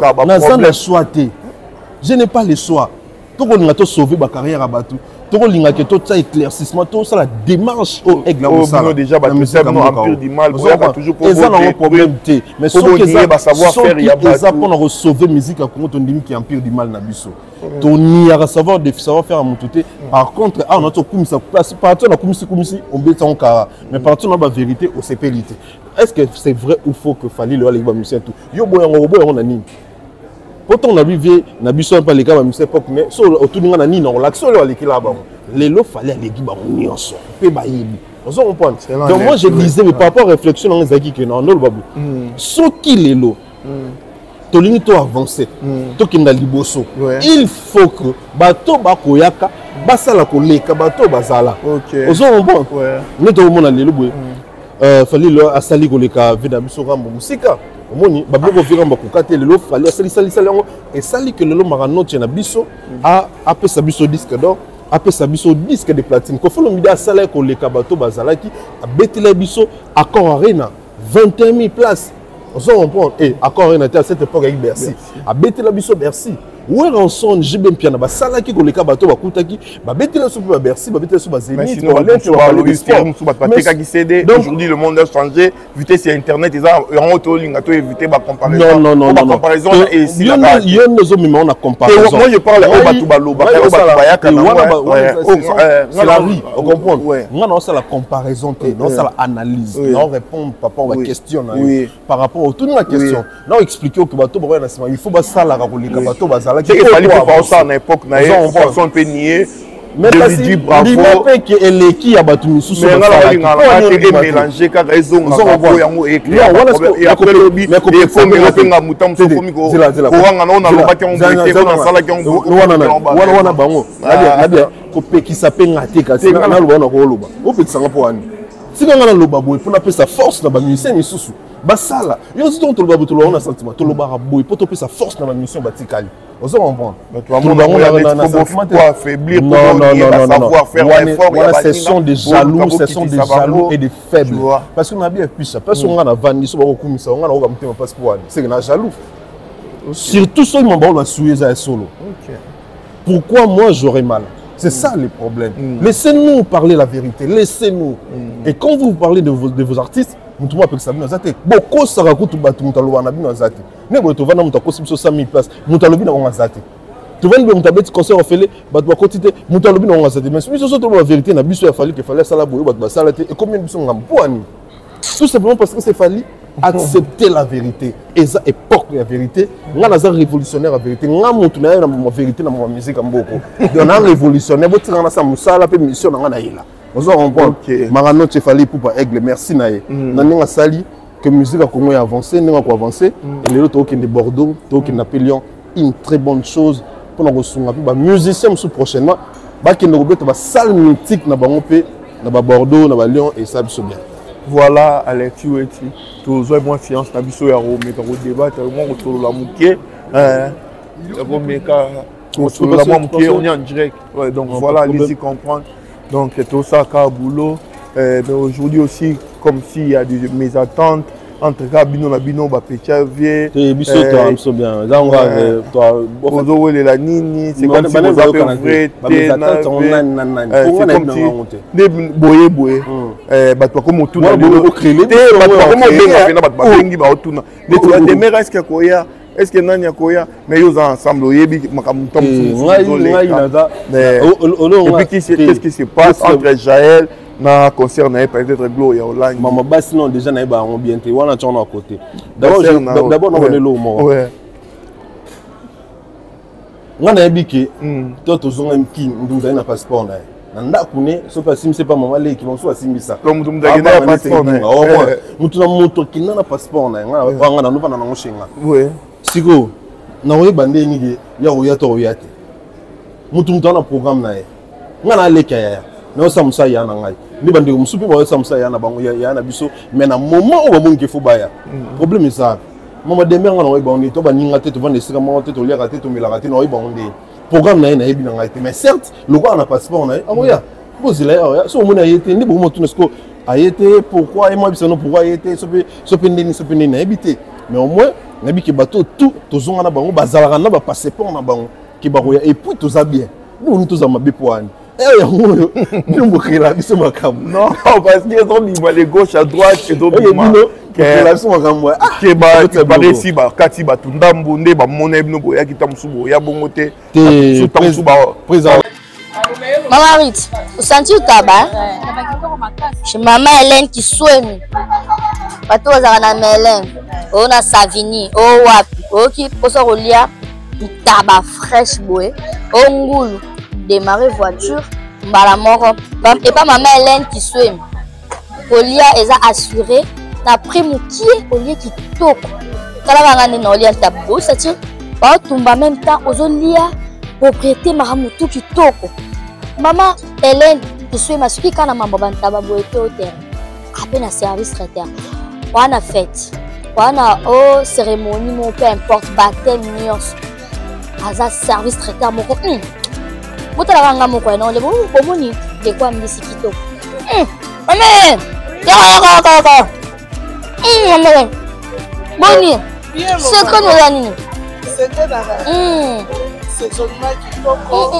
Je n'ai pas le choix. Tout le monde a sauvé ma carrière à battre. Tout le monde a tout ça éclaircissement, tout ça la démarche au aigle. Déjà, c'est un empire du mal. Et ça, on a un problème. Mais ce que ça, pour nous sauver la musique, on dit qu'il y a un empire du mal. On y a savoir faire à mon tout. Par contre, on a tout comme ça. Partout, on met ça en carré. Mais partout, on a la vérité au CPLité. Est-ce que c'est vrai ou faux que fallait le aller musicien tout? Yo, on a ni. Pourtant on a vu na biso pas les gars à cette époque mais sur autour de na ni non l'action là l'équipe là-bas les lots fallait les gars on y en sort pe ba yebi on se comprend donc moi je disais mais par rapport réflexion dans les que non le babu ce qui les lots to ligne to avancer to kinda liboso il faut que bato ba koyaka basala koleka bato bazala on se comprend nous to mona les lots fallait le asali koleka vida biso rambo musika omoni baboko viramba kokate lelo fallait sali et sali que lelo maranoche na biso a apesa biso disque d'or apesa biso disque de platine ko folo mida sala ko leka bato bazalaki abetela biso accord arena 21 000 places on se comprend et accord arena à cette époque avec Bercy abetela biso Bercy ouais rançon j'ai bien piano ba sala ki ko leka bato bakutaki babetela so ba Bercy babetela so ba Zénith pour aller sur aujourd'hui le monde a changé vitesse sur internet ils ont auto ligne to éviter ba comparaison non comparaison et ici là il y a nos hommes on a comparaison moi je parle au batu baloba c'est la vie on comprend on a ça la comparaison on ça la analyse on répond papa on va questionner par rapport à toute la question non expliquer que bato ba na il faut ba sala ka ko leka bato ba il fallait pas ça à l'époque on peut nier mais parce que bravo que eleki ya batu misusu mais on a mélangé car raison on yango écrit et après lobi il faut me retenga mutam so komi ko wanga na loba ki on brité on sala ki on wana bango adia ko pekisa pe ngate kasi na loba na ko loba o pekisa ngapo ani sika ngana loba boy pour na pesa force na ba musicien misusu basala yo si on loba boto on a sentiment to loba boy pour to pesa force na ba musicien batikali on se comprend pour affaiblir pour savoir faire l'effort ce sont des jaloux et des faibles parce qu'on a bien pu ça parce qu'on a vendu so ba komisa on a ko mtema parce que c'est que na jaloux surtout ceux qui m'ont va souiller ça solo pourquoi moi j'aurais mal. C'est ça le problème. Laissez-nous parler la vérité. Laissez-nous. Et quand vous parlez de vos artistes, vous trouvez que ça vient à beaucoup ça raconte tout bateau mutalo wana bino zate. Ne boto vana mutako sibso 100 000 places. Mutalo bino on zate. Tu vas nous taper concert fait bah tu vas continuer monter le bino on ça mais si surtout la vérité na biso il fallait ça la boye bah ça la et combien de sont ngambouani tout simplement parce que c'est fallu accepter la vérité et ça époque la vérité nga na za révolutionnaire la vérité nga mutu na na vérité na ma musique mboko on a révolutionnaire bo tirana sa musala pe mission nga na ila on on comprend marano tu fallait pour aigle merci na ye na nga sali que musique a Congo avancé nga ko avancer et les autres qui de Bordeaux qui n'appelions une très bonne chose pour nous ressourcer ba musicien sous prochainement ba qui nous rebete ba salle mythique na bango pe na ba Bordeaux na ba Lyon et ça biso bien. Voilà, Alex, tu es tous les mois séance na biso ya ro meka ro débat tellement autour la muké ro meka autour la muké on est en direct. Ouais, donc voilà, allez-y comprendre. Donc tout ça ka boulot mais aujourd'hui aussi comme s'il y a des mes attentes entre Bino na Bino ba Péchavier et biso toi biso bien là on va toi Bozo le la nini c'est comme si vous avez vrai c'est comme si boye ba toi comme tout na bo créer ba toi comme benga na ba bengi ba otuna mais tu as des mères est-ce que koya est-ce que nani koya mais ils ensemble oyebi makamuto mais qu'est-ce qui se passe entre Jaël na concert na peut-être Gloria Hollande maman basse non déjà na ba on bien té wana tu à côté d'abord on connaît le mot ouais ngana yebiki to tozonga mki ndunza na passeport na ndakune so pas sim c'est pas maman le qui vont soit simisa comme ndunza na passeport na au moins mutu na moto ki na passeport na ngana no bana na ngoshenga ouais siko na oye bande ngi ya oya to oya te mutu na programme na ngana leka ya non ça musa ya na ngai ni bande musupi ba ça musa ya na bango ya na biso mais na moment où ba monke fo baya problème ça mama demer ngana oye ba on to ba ninga te to vendre sika mo te to liaka te to milaka te na oye ba on programme na na yebi na ngai te mais certes le roi na passeport na oya posez là so mo na yete ni bo mo tuna sko ayete pourquoi et moi biso no pourquoi ayete so pe ndeni na habité mais au moins na bi ke bateau tout to zonga na bango bazalaka na ba passeport na bango ki ba roya et puis to za bien nous to za mabe poani non, parce qu'ils ont mis les gauches à droite et d'autres Maman Rit, vous sentez le tabac? Chez maman Hélène qui souhaite. Bateau à Hélène, on a Savini, oh wapi, oh qui pose au lia, tabac fraîche boé, oh ngoulou. Démarrer voiture mbala moko et pas maman Hélène qui souhaite Olia est assuré na prix mukie Olia qui toko kala bangane na Olia tabou ça tient pas tomber en même temps aux Olia propriété maramutu qui toko maman Hélène qui souhaite masuki kana mambo bantaba boete au terre à peine à service traiteur on a fête on a cérémonie mon peu importe baptême nyos aza service traiteur moko Mutaranga moko eno le bomoni de kwa mbisi kitoko. Amen. Ya. Amen. Boni. C'est comme la nini. C'était là. C'est seulement kitoko.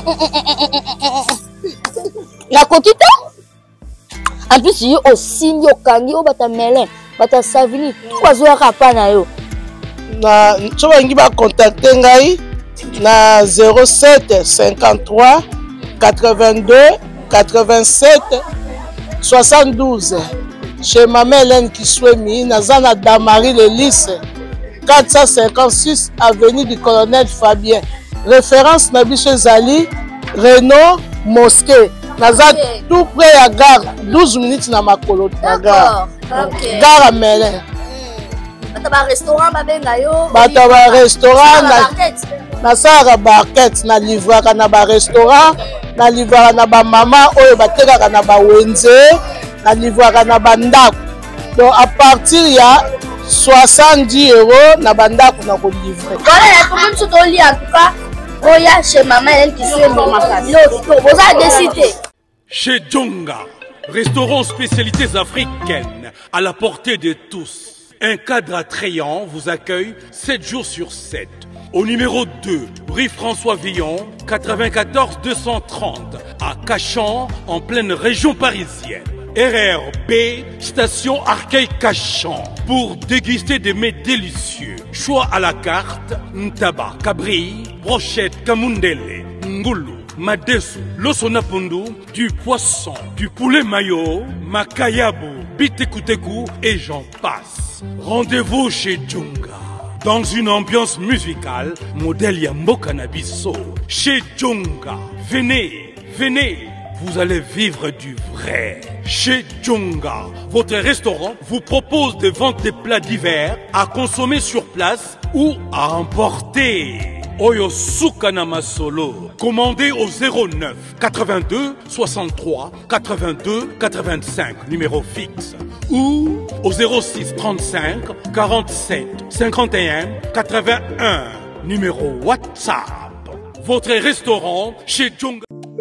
La kokita? En plus yo aussi yo kangi o bata melin, bata savini, tout bazo rapa na yo. Na choba ngi ba contacter ngai na 07 53 82 87 72 chez maman Hélène qui souhaite Nazana Damari le lycée 456 avenue du colonel Fabien référence Nabiche Zali Renault Mosquée Nazan tout près à gare 12 minutes na makolo na gare gare à Melin Bataba restaurant babenga yo Bataba restaurant na sara barquette na livraka na ba restaurant na livraka na ba mama oyo batekaka na ba wenze na livraka na ba ndako donc à partir ya 70 € na ba ndako na ko livrer voilà tout le monde se doit en tout cas oya chez maman elle qui suit maman l'autre vous a décidé chez Djonga restaurant spécialités africaines à la portée de tous. Un cadre attrayant vous accueille 7 jours sur 7. Au numéro 2, rue François Villon, 94 230, à Cachan, en pleine région parisienne. RRB, station Arcueil-Cachan, pour déguster des mets délicieux. Choix à la carte, ntaba, cabri, brochette kamundele, ngulu, madesu, losonapundu, du poisson, du poulet mayo, makayabu, bitekuteku et j'en passe. Rendez-vous chez Djunga. Dans une ambiance musicale, modèle Yambo Cannabiso. Chez Djunga. Venez, venez, vous allez vivre du vrai. Chez Djunga, votre restaurant vous propose de vendre des plats divers à consommer sur place ou à emporter. Oyo Sukanama Solo. Commandez au 09 82 63 82 85, numéro fixe. Ou au 06 35 47 51 81, numéro WhatsApp. Votre restaurant chez Djunga.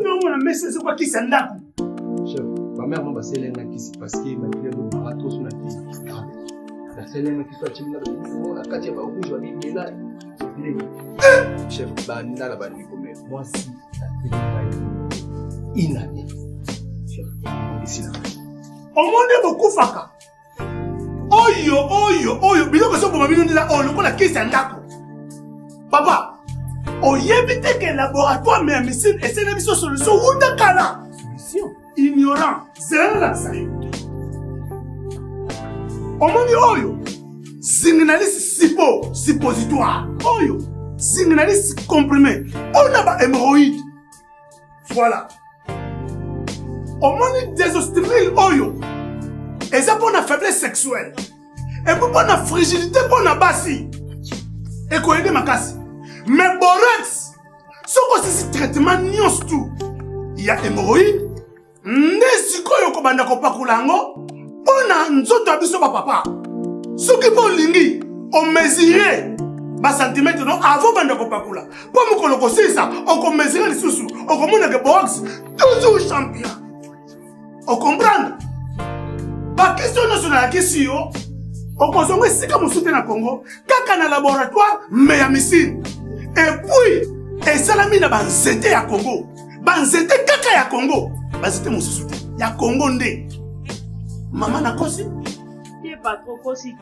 Chef, ma mère m'a passé l'un qui s'est passé, ma fille m'a raté sur la tête. La seule qui soit timide, la Katia va rouge, va dire là. Chef, banda la bande comme moi si ça fait une année. Chef, on décide. Au monde beaucoup faka. Oyo, biloko so pour mabino ndila olo kola kisi ndako. Papa, oyebite que laboratoire mais médecine et c'est une solution ou de kala. Solution ignorant, c'est la ça. Au monde oyo, signaliste sipo, suppositoire. Oyo, signaliste comprimé. On a ba hémorroïde. Voilà. Au monde désostril oyo. Et ça pour la faiblesse sexuelle. Et pour la fragilité pour la bassi. Et quoi aider ma casse. Mais borax, ce que c'est traitement nions tout. Il y a hémorroïde. Nesiko yoko banda ko pakulango. On a nzoto abiso papa. Ce qui pour lingi, on mesurait bas centimètre non avant banda ko pakula. Pour me koloko ça, on ko mesurer les sous. On commande que borax toujours champion. On comprend? La question nationale, la question, on consomme ici comme soutien à Congo, kaka na laboratoire, mais à missile. Et puis, et ça la mine banzete à Congo. Banzete kaka ya Congo. Banzete mon soutien. Ya Congo ndé. Maman na kosi? Il n'est pas trop kosi.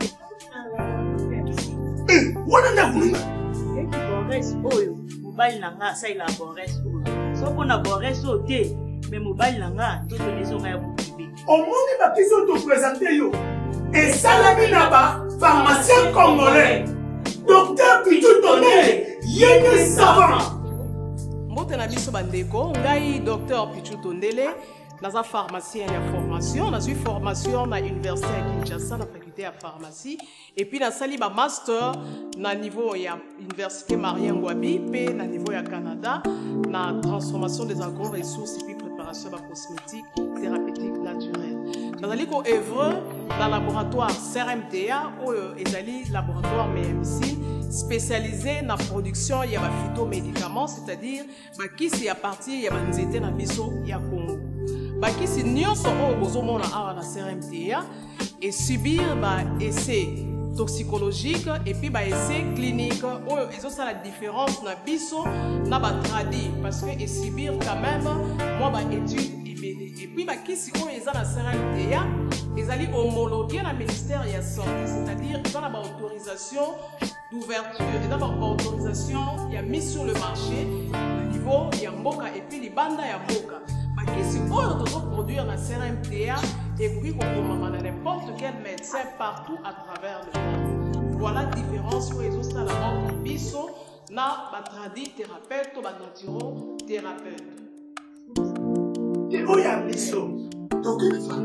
Eh, wana na kununga. Et qui borès oyo, mobile nanga, ça il a borès oyo. So qu'on a borès oyo té, mais mobile nanga, tout le maison a au monde qui sont te présenter yo. Et ça la minaba, pharmacien congolais. Docteur Pichou Tondele, yéné savant. Mbote na biso bandeko, ngai docteur Pichou Tondele, naza pharmacien ya formation, na suis formation na université à Kinshasa na faculté à pharmacie et puis na sali ba master na niveau ya université Marien Ngouabi pe na niveau ya Canada na transformation des agro-ressources et puis préparation de cosmétiques thérapeutiques naturelles. Nous allons œuvrer dans le laboratoire CRMTA ou le laboratoire MMC spécialisé dans la production de phytomédicaments, c'est-à-dire qui c'est à partir de nzete na biso ya Congo. Qui c'est nyonso o bozomona awa na CRMTA et subir essai toxicologique et puis essai clinique où ils ont la différence na biso na ba tradi parce que et subir quand même moi étude et puis qui si on est dans la CRMTA ils allaient homologuer le ministère de la santé, c'est-à-dire ils ont la autorisation d'ouverture ils ont la autorisation il y a mis sur le marché le niveau il y a mboka et puis les bandes il y a mboka qui si on doit produire la CRMTA et puis qu'on n'importe quel médecin partout à travers le monde. Voilà la différence où ils ont la mort biso na batradi thérapeute ou naturothérapeute. Et où y a biso? Donc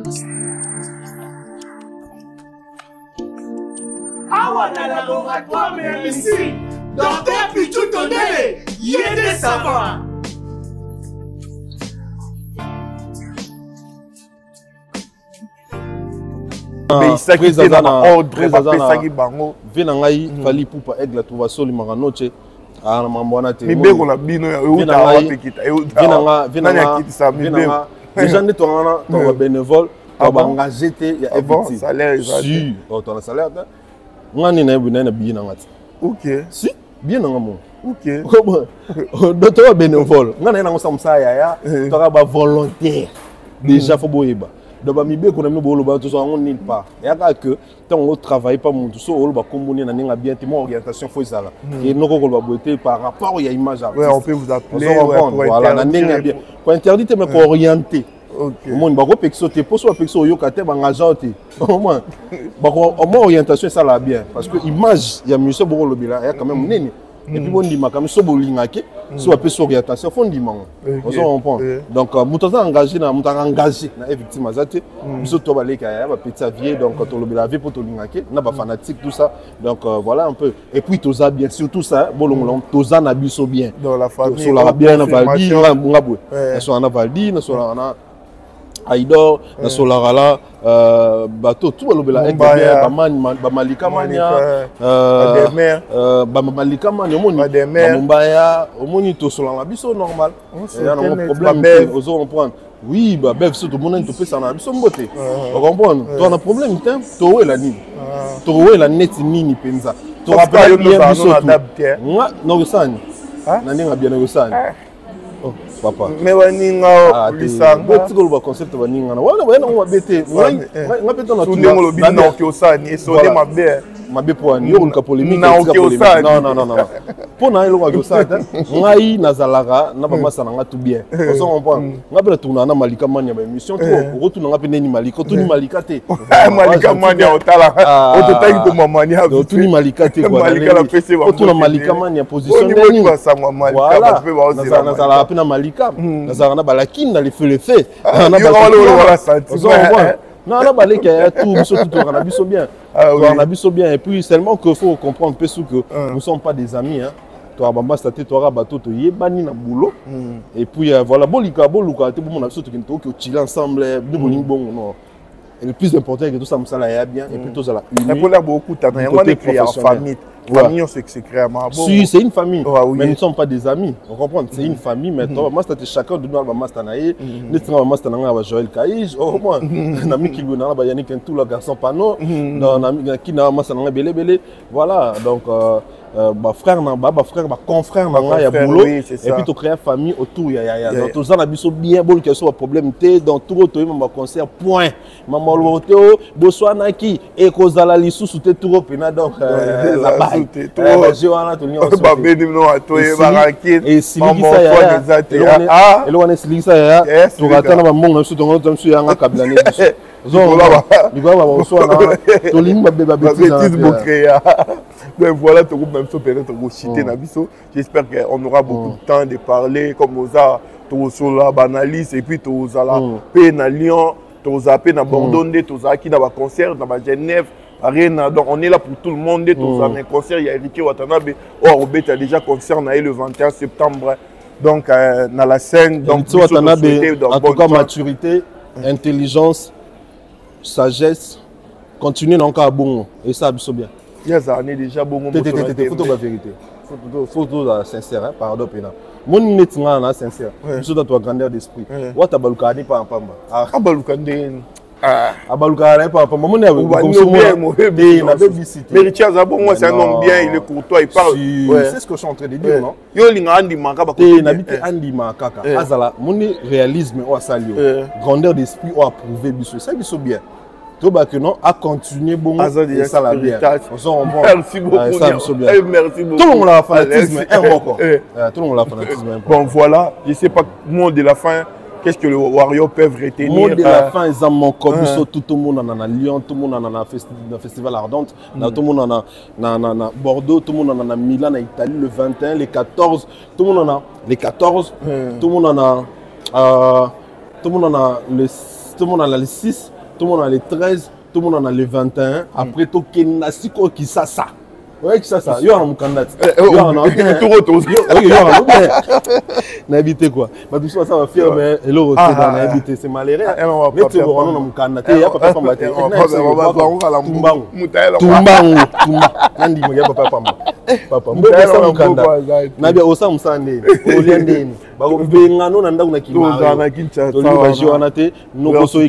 awa na laboratoire mais ici, docteur Pichou Tondele, yéné savant. Président Venangai Fali Poupa Aigle Touva Soli Maranoche à Mambona Té. Les gens sont bénévoles, ils engagés, il y a un salaire. Si, tu as un salaire. On a bien. Ok. Si, bien. Ok. D'autres bénévoles. On a un volontaire. Déjà, il faut donc bamibe qu'on aime bolo ba to so on nulle part et aka que tant on travaille pas mon tout so on ba combiner na ninga bien mon orientation faut ça là et non ko ba beauté par rapport il y a image artiste. Ouais, on peut vous appeler voilà na ninga bien pour interdit mais pour orienter. OK. Au moins ba ko pexo te poso pexo yo ka te ba ngajante. Au moins orientation ça là bien parce que image il y a monsieur bolo bila il y a quand même nene. Et puis, on dit que si on engagé, si on peut s'orientation, on dit on comprend. Donc, nous sommes engagés dans les victimes. Nous sommes petit vieux, donc on a vie pour tout l'engagé, on a fanatique, tout ça. Donc, voilà un peu. Et puis, tout ça, bien sûr, tout ça, tout ça, on a bien. Dans la famille, on a bien, on a Valdi, on a Valdi, on a Aïdor, na Solarala, bateau, tout le monde Bamalika Mania, Bamalika Mania, Bamumbaya, Omonito Solana Biso normal. Il y a un problème, vous allez comprendre. Oui, Bev, tout le monde est en Biso Mbote. Vous comprenez? Tu as un problème, tu as la nini. Tu as la net nini penza. Tu as pas bien Biso. Moi, non, ça. Nani a bien ça. Oh, papa. Mais waninga lisanga. Tu dois concept waninga. On va bêter. On va bêter dans tout le monde bien non qui osani et sonner ma bête. Ma bête pour un yo polémique. Non. Pour na elo ko ça ngai nazalara na ba masana nga tout bien. On s'en comprend. Ngabela tuna na malika mania ba émission to retourna nga pene ni malika to ni malika te. Malika mania otala. Ototaki ko mamania. To ni malika te quoi. Malika la PC ba. To na malika mania position ni. Voilà. Nazala pena malika. Nazala na balakine na le fait. Na balakine. Non, on a balé qu'il y a tout, on a biso bien. On a biso bien. Et puis seulement qu'il faut comprendre que nous ne sommes pas des amis. Toi, Bamba, c'était toi, bateau, tu y es banni dans le boulot. Et puis voilà, bolika, tu peux mon absolu qui chiller ensemble, bon. Et le plus important, c'est que tout ça me salaire bien. Et puis tout ça là. Il faut l'air beaucoup, tu as créé en famille. Famille, c'est que c'est créé à Marbo. Si, c'est une famille. Mais nous ne sommes pas des amis. On comprend, c'est une famille. Mais toi, chacun de nous a Mastanaï. Nous avons Mastanaï avec Joël Kaïj. Au moins, un ami qui nous a Yannick tout le garçon panneau. Un ami qui n'a pas Mastanaï belé. Voilà, donc. Frère, confrère, il y a boulot. Et puis tu crées une famille autour. Il y a tout ça, bien bon que ce soit problème. Dans tout le monde, concert, point. Maman, Botswanaki, et Kozala Lissou, sous tes tours, donc la baille. Et si mais voilà, tu peux même peut-être citer Nabiso. J'espère qu'on aura beaucoup de temps de parler comme Oza, Tozola, Banalis, et puis Tozala, Pena Lyon, Toza, Pena Bordeaux, Toza, qui dans un concert, dans Genève, Arena. Donc on est là pour tout le monde. Toza, un concert, il y a Eric Watanabe, Robert a déjà concert le 21 septembre. Donc dans la scène, donc Watanabe, en tout cas, maturité, intelligence, sagesse, continuer encore à bon, et ça, Abisso bien. Il y a des années déjà, bon, photo la vérité. Photo sincère, pardon, Pena. Mon médecin est sincère. Je suis toi grandeur d'esprit. What a balukani pas en pamba. Ah, balukani. Ah, balukani pas en pamba. Mon mais Richard Zabon, moi, c'est un homme bien, il est courtois, il parle. C'est ce que je suis en train de dire, non? Yo, il y a Andy Makaka. Il habite Andy Makaka. Azala, mon réalisme ou à salio. Grandeur d'esprit ou à prouver, c'est bien. Tout que non, à continuer bon et ça la bien. Merci beaucoup. Merci beaucoup. Tout le monde a fanatisme Tout le monde a fanatisme. Bon voilà, je ne sais pas mot de la fin. Qu'est-ce que le Wario peuvent retenir? Mot de la fin, ils ont mon corps. Tout le monde en a Lyon, tout le monde en a un festival Ardente, tout le monde en a Bordeaux, tout le monde en a Milan, en Italie, le 21, les 14, tout le monde en a les 14, tout le monde en a tout le monde en a les 6. Tout le monde a les 13, tout le monde en a les 21. Après, tout le monde a qui ça. Oui, qui ça. Il y a un candidat. Il y a un n'habitez quoi. Tout ça va faire, mais hello, n'habitez, c'est malheureux. Mais tu vois, on a un candidat. Il y a pas de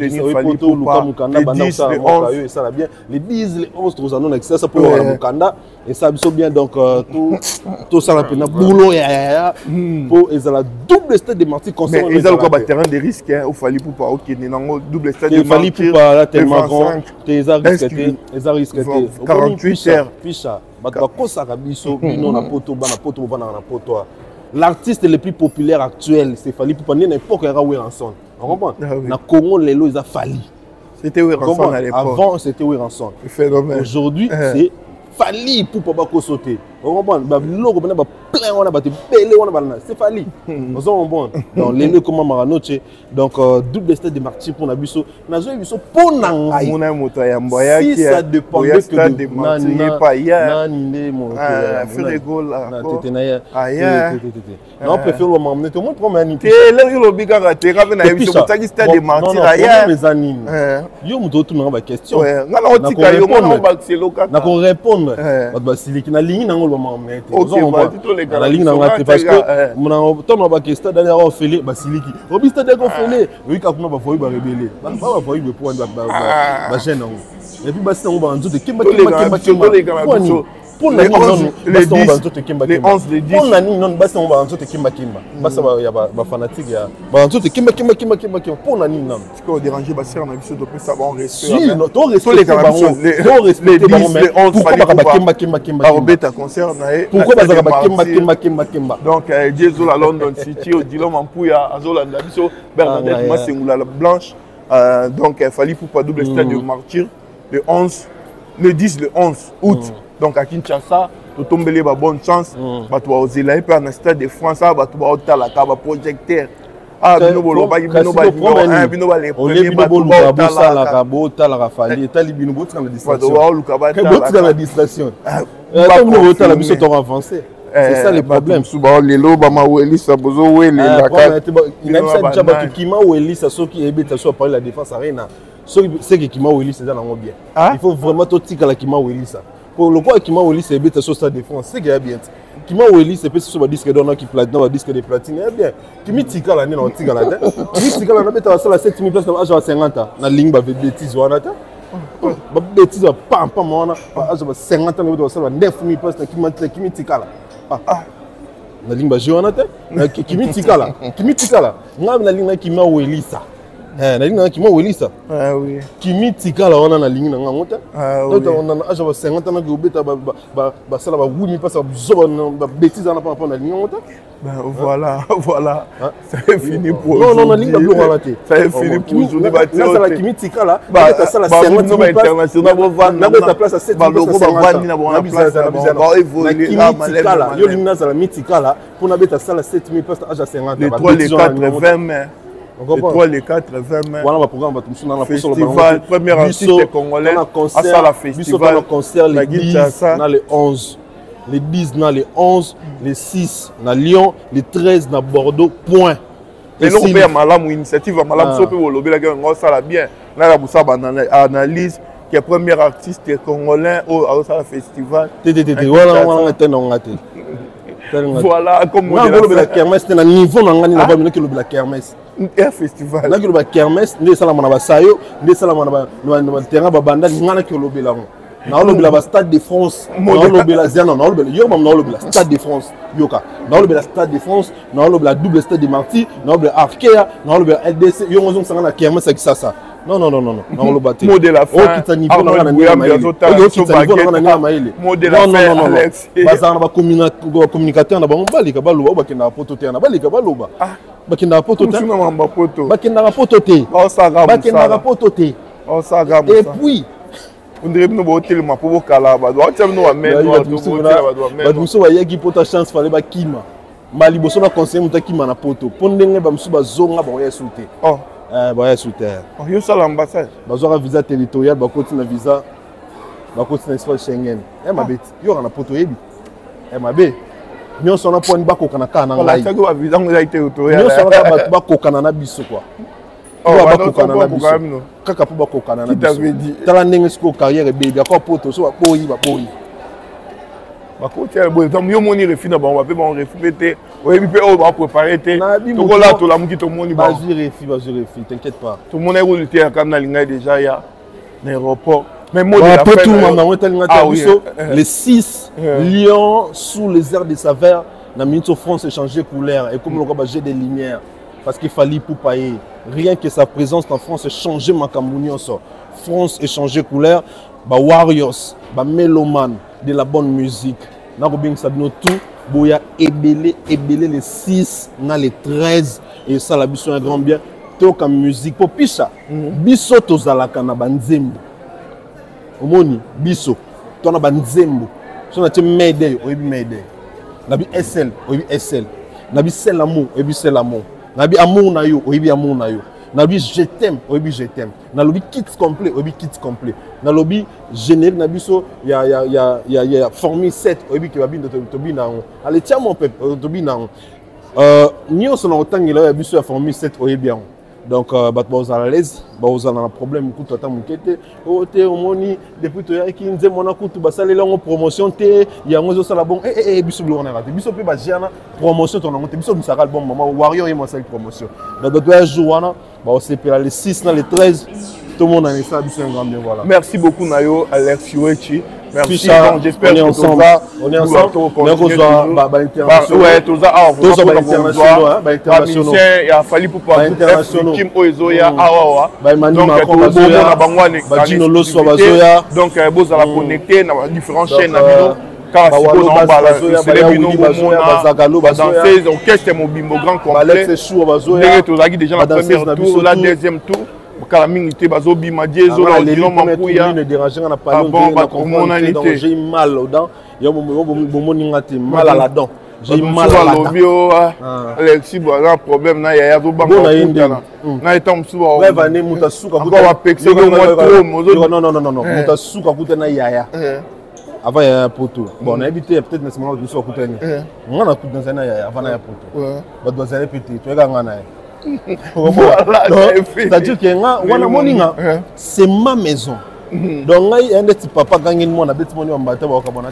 les 10, les 11, Et ça biso bien donc tout ça la peine boulot pour ils la double stade de martyrs concernant ils ont quoi terrain de risque hein, il fallait pour pas OK nango double stade de martyrs. Il fallait pour pas là tellement grand ils ont risqué 48 heures ficha bato ko ça biso bino na poto bana poto. L'artiste le plus populaire actuel c'est Fally Ipupa n'importe quel Weranson. On comprend? Na Congo lelo ils a Fally. C'était Weranson à l'époque. Avant c'était Weranson. Aujourd'hui c'est Fally Ipupa bako sauter. On comprend? Ba logo bana ba plein on a ba te belé on a ba c'est Fally. On comprend? Donc lelo comment maranoche donc double stade de martyrs pour na biso na zo biso pour na ngai. Mona moto ya mboya qui ça dépend de stade de martyrs pas hier. Nani mo. Frigo là. Na tete na ya. Non, on préfère le m'emmener tout le monde prend ma nité. Là il obi ka te ka na biso botaki stade de martyrs hier. Mes anines. Yo mo tout na ba question. Na la otika yo na ba c'est local. Na ko répondre. Ba siliki na ligne na ngolo m'emmener. La ligne na ngate parce que mon temps ba question dernière on fait ba siliki. Obi stade ko fait. Oui ka kuna ba foi ba rebelle. Ba foi be point ba gêne. Et puis ba c'est on ba nzote kimba pour les 11 les 10 les 11 les 10 pour la nuit non basta on va en tout kimba basta ya ba fanatique ya ba en tout kimba pour la nuit non ce qui déranger ba sœur na biso de plus ça va en respect si non to respect les 10 les 11 fallait ba kimba Robeta concert na pourquoi ba kimba donc Jésus la London City au Dilom Ampuya azola na biso Bernadette Masengula la Blanche donc Fally Ipupa double stade de martyr le 11 le 10 le 11 août. Donc à Kinshasa, tu tombes les bonne chance. Tu vas oser là, et puis en stade de France, tu vas au la caba projecteur. Ah, bino bolo ba bino ba bino ba les premiers ba la Fally tali bino bo dans la distraction. Dans la distraction. Tout le monde la biso to avancé. C'est ça le problème. Suba lelo ba ma weli sa bozo weli la ka. Il a ça déjà ba ki ma weli sa soki ebeta so parler la défense arena. C'est qui ma weli c'est dans bien. Il faut vraiment tout tika la ki ma weli ça. Pour le quoi qui m'a oublié c'est bête sur sa défense c'est qu'il y a bien qui m'a oublié c'est peut-être sur le disque d'or qui platine le disque de platine il y a bien qui m'y tika la nina on tika la tête qui tika la bête à ça la 7000 places à genre 50 na ligne ba bêtise on a ba bêtise pam on a à genre 50 na ça 9000 places qui m'y tika là na ligne ba jouer on a qui m'y tika là ngam na ligne qui m'a oublié ça na ligne qui m'a oublié ça oui qui m'y tika là on a na ligne na ngota donc on a genre 50 ans que beta ba ça là ba wuni pas ça ba bêtise on a pas na ligne ngota voilà ça est fini pour non ligne ba bleu raté ça est fini pour aujourd'hui ba ça là qui m'y tika là ba ça là 50 ans international ba vendre na beta place à 7 ba logo ba vendre na ba place ba évoluer là malema yo ligne na la mitika là pour na beta ça là 7000 places à 50 les 3 les 4 20 mai les 3 les 4 20 mai voilà le programme va tout dans la festival premier artiste congolais à ça la festival le concert les 10 dans les 11 les 10 dans les 11 les 6 dans Lyon les 13 dans Bordeaux point et nous on malamu initiative malamu so pe wolobe la ngo ça la bien là la busa analyse qui est premier artiste congolais au ça la festival voilà ngate voilà comme la kermesse na niveau na ngani na ba mino ki la kermesse un festival na ki ba kermesse ndi sala mona ba sayo ndi sala mona ba terrain ba banda ngana ki lobe la na lobe la stade de France na lobe la zana na lobe yo mam na lobe la stade de France yoka na lobe la stade de France na lobe la double stade de martyrs na lobe Arkea na lobe LDC yo ngozong sanga na kermesse ki ça non on le battait mot de la fin au kitanivo na na maile mot de la fin Alex bazana ba communicateur na ba balika baloba ba kenda poto te na balika baloba ba kenda poto te ba kenda poto te ba kenda poto te et puis on dirait nous ba tellement pour kala ba doit tellement nous amener ba muso ba yaki poto chance fallait ba kima mali boso na conseil mutaki mana poto pondenge ba muso ba zonga ba ya sauter bah sous terre. Yo ça l'ambassade. Bazora visa territorial, ba continue visa, ba continue espace Schengen. Ma bête, yo na poto yebi. Ma bête. Nyo sona point ba ko kana kana ngai. La ça visa ngai territorial. Nyo sona ba ko kana na biso quoi. Ba ko kana na biso. Kaka po ba ko kana na biso. Tala ndenge sko carrière baby, akwa poto so ba boyi. Bakotia boy tam yo moni refi na ba on va pe ba on refi oui puis on va préparer té to là to la muki to moni ba refi t'inquiète pas tout monde est roulé à Canada linga déjà ya l'aéroport Mais mot de la après fin, tout, oui. les 6 lions sous les airs de Saveur, la minute France a changé couleur. Et comme le j'ai des lumières, parce qu'il fallait pour payer. Rien que sa présence en France a changé ma Camerounioso. France a changé couleur. Warriors, Meloman, de la bonne musique. Narobing Sabino tout, Boya ébélé les 6, les 13. Et ça, la mission est grand bien. Toka musique. Pour Picha, biso tozalaka na banzembo. Omoni, biso. Tona banzembo. So na te Mayday, oyebi Mayday. Nabi SL, oyebi SL. Nabi sel amour, oyebi sel amour. Nabi amour na yo, oyebi amour na yo. Nabi je t'aime, oyebi je t'aime. Nalobi kit complet, oyebi kit complet. Nalobi générique nabi so ya formule 7, oyebi ke babi tobi na on. Allez tiens mon peuple, tobi na on. Nio so na otangela ya biso ya formule 7 oyebi on. Donc, vous à l'aise, vous avez un problème, vous avez un problème, depuis que vous avez une promotion, il y a un bon, promotion, Warrior et moi, c'est promotion. Donc, les 6, les 13, tout le monde a ça, c'est un grand bien. Merci beaucoup, Nayo, Alex Yoechi. Merci, j'espère que ensemble. On est ensemble. On est internationaux. Il a fallu pour pouvoir Kim Oezoya, donc vous allez connecter dans différentes chaînes. Car c'est orchestre mobile grand complet. Déjà la première tour, la deuxième tour. Calamité bazobi madiezo la dilon mampuya ne déranger na pas donc j'ai mal aux dents mal à la dent j'ai mal à la dent Alexis boa problème na ya zo banga na etam suba ouais va ne mutasuka kuta pexer non mutasuka kuta na yaya avant il y a un poteau bon on a habité peut-être na moment que kuta ni on a kuta na yaya avant na ya poteau ba doit aller petit tu regardes na c'est-à-dire que c'est ma maison. Donc, il y a un petit papa qui a un petit monnaie en bataille.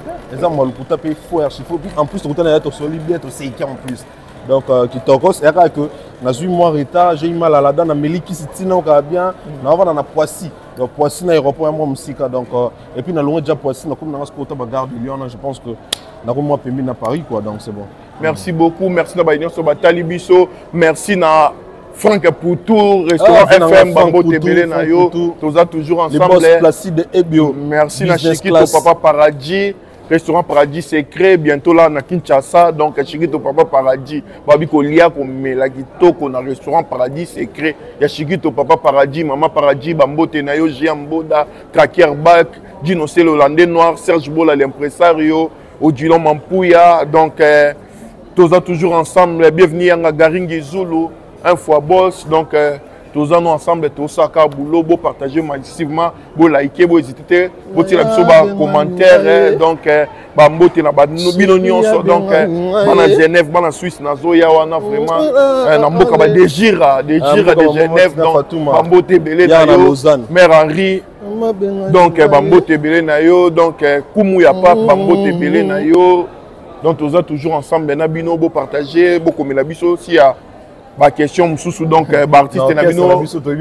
En plus, tu as solide, tu en plus. Donc, qui t'occupe, c'est que j'ai eu moins retard, j'ai eu mal à la dent, mais qui s'est bien, on va dans Poissy. Donc, Poissy, il y a un aéroport, donc, et puis, on a déjà Poissy, comme dans la gare de Lyon, je pense que on a moins permis à Paris, quoi, donc c'est bon. Merci beaucoup, merci Nabaïnion Sobatali Bisso, merci na Franck Poutou, restaurant FM, Bambo Tebele Nayo, tous toujours ensemble. Les boss Placide et Bio. Merci na Chikito Papa Paradis, restaurant Paradis secret, bientôt là na Kinshasa, donc Chikito Papa Paradis, Babi Kolia comme la Kitoko na restaurant Paradis secret, ya Chikito Papa Paradis, Maman Paradis, Bambo Tenayo, Jiamboda, Kraker Bak, Dino Cel Hollandais Noir, Serge Bola l'impresario, Odilon Mampouya, donc tous toujours ensemble, bienvenue à Garingi Zulu. Un fois boss, donc tous nous ensemble, tous ça, boulot, beau partager massivement, beau liker, beau hésiter, beau tirer un commentaire, donc bambo te na bino nyonso, donc bana Genève, bana Suisse, na Zoya wana vraiment, na mboka ba désira de Genève, donc bambo te belé na yo, Mère Henri, donc bambo te belé na yo, donc kumu ya papa, bambo te belé na yo, donc tous toujours ensemble, na bino beau partager, beau comme la biso aussi à ma question sous donc artiste na bino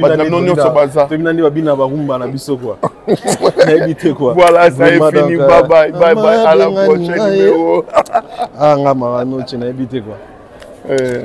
voilà ça est fini bye bye à la prochaine numéro ah ngama no chena ebite quoi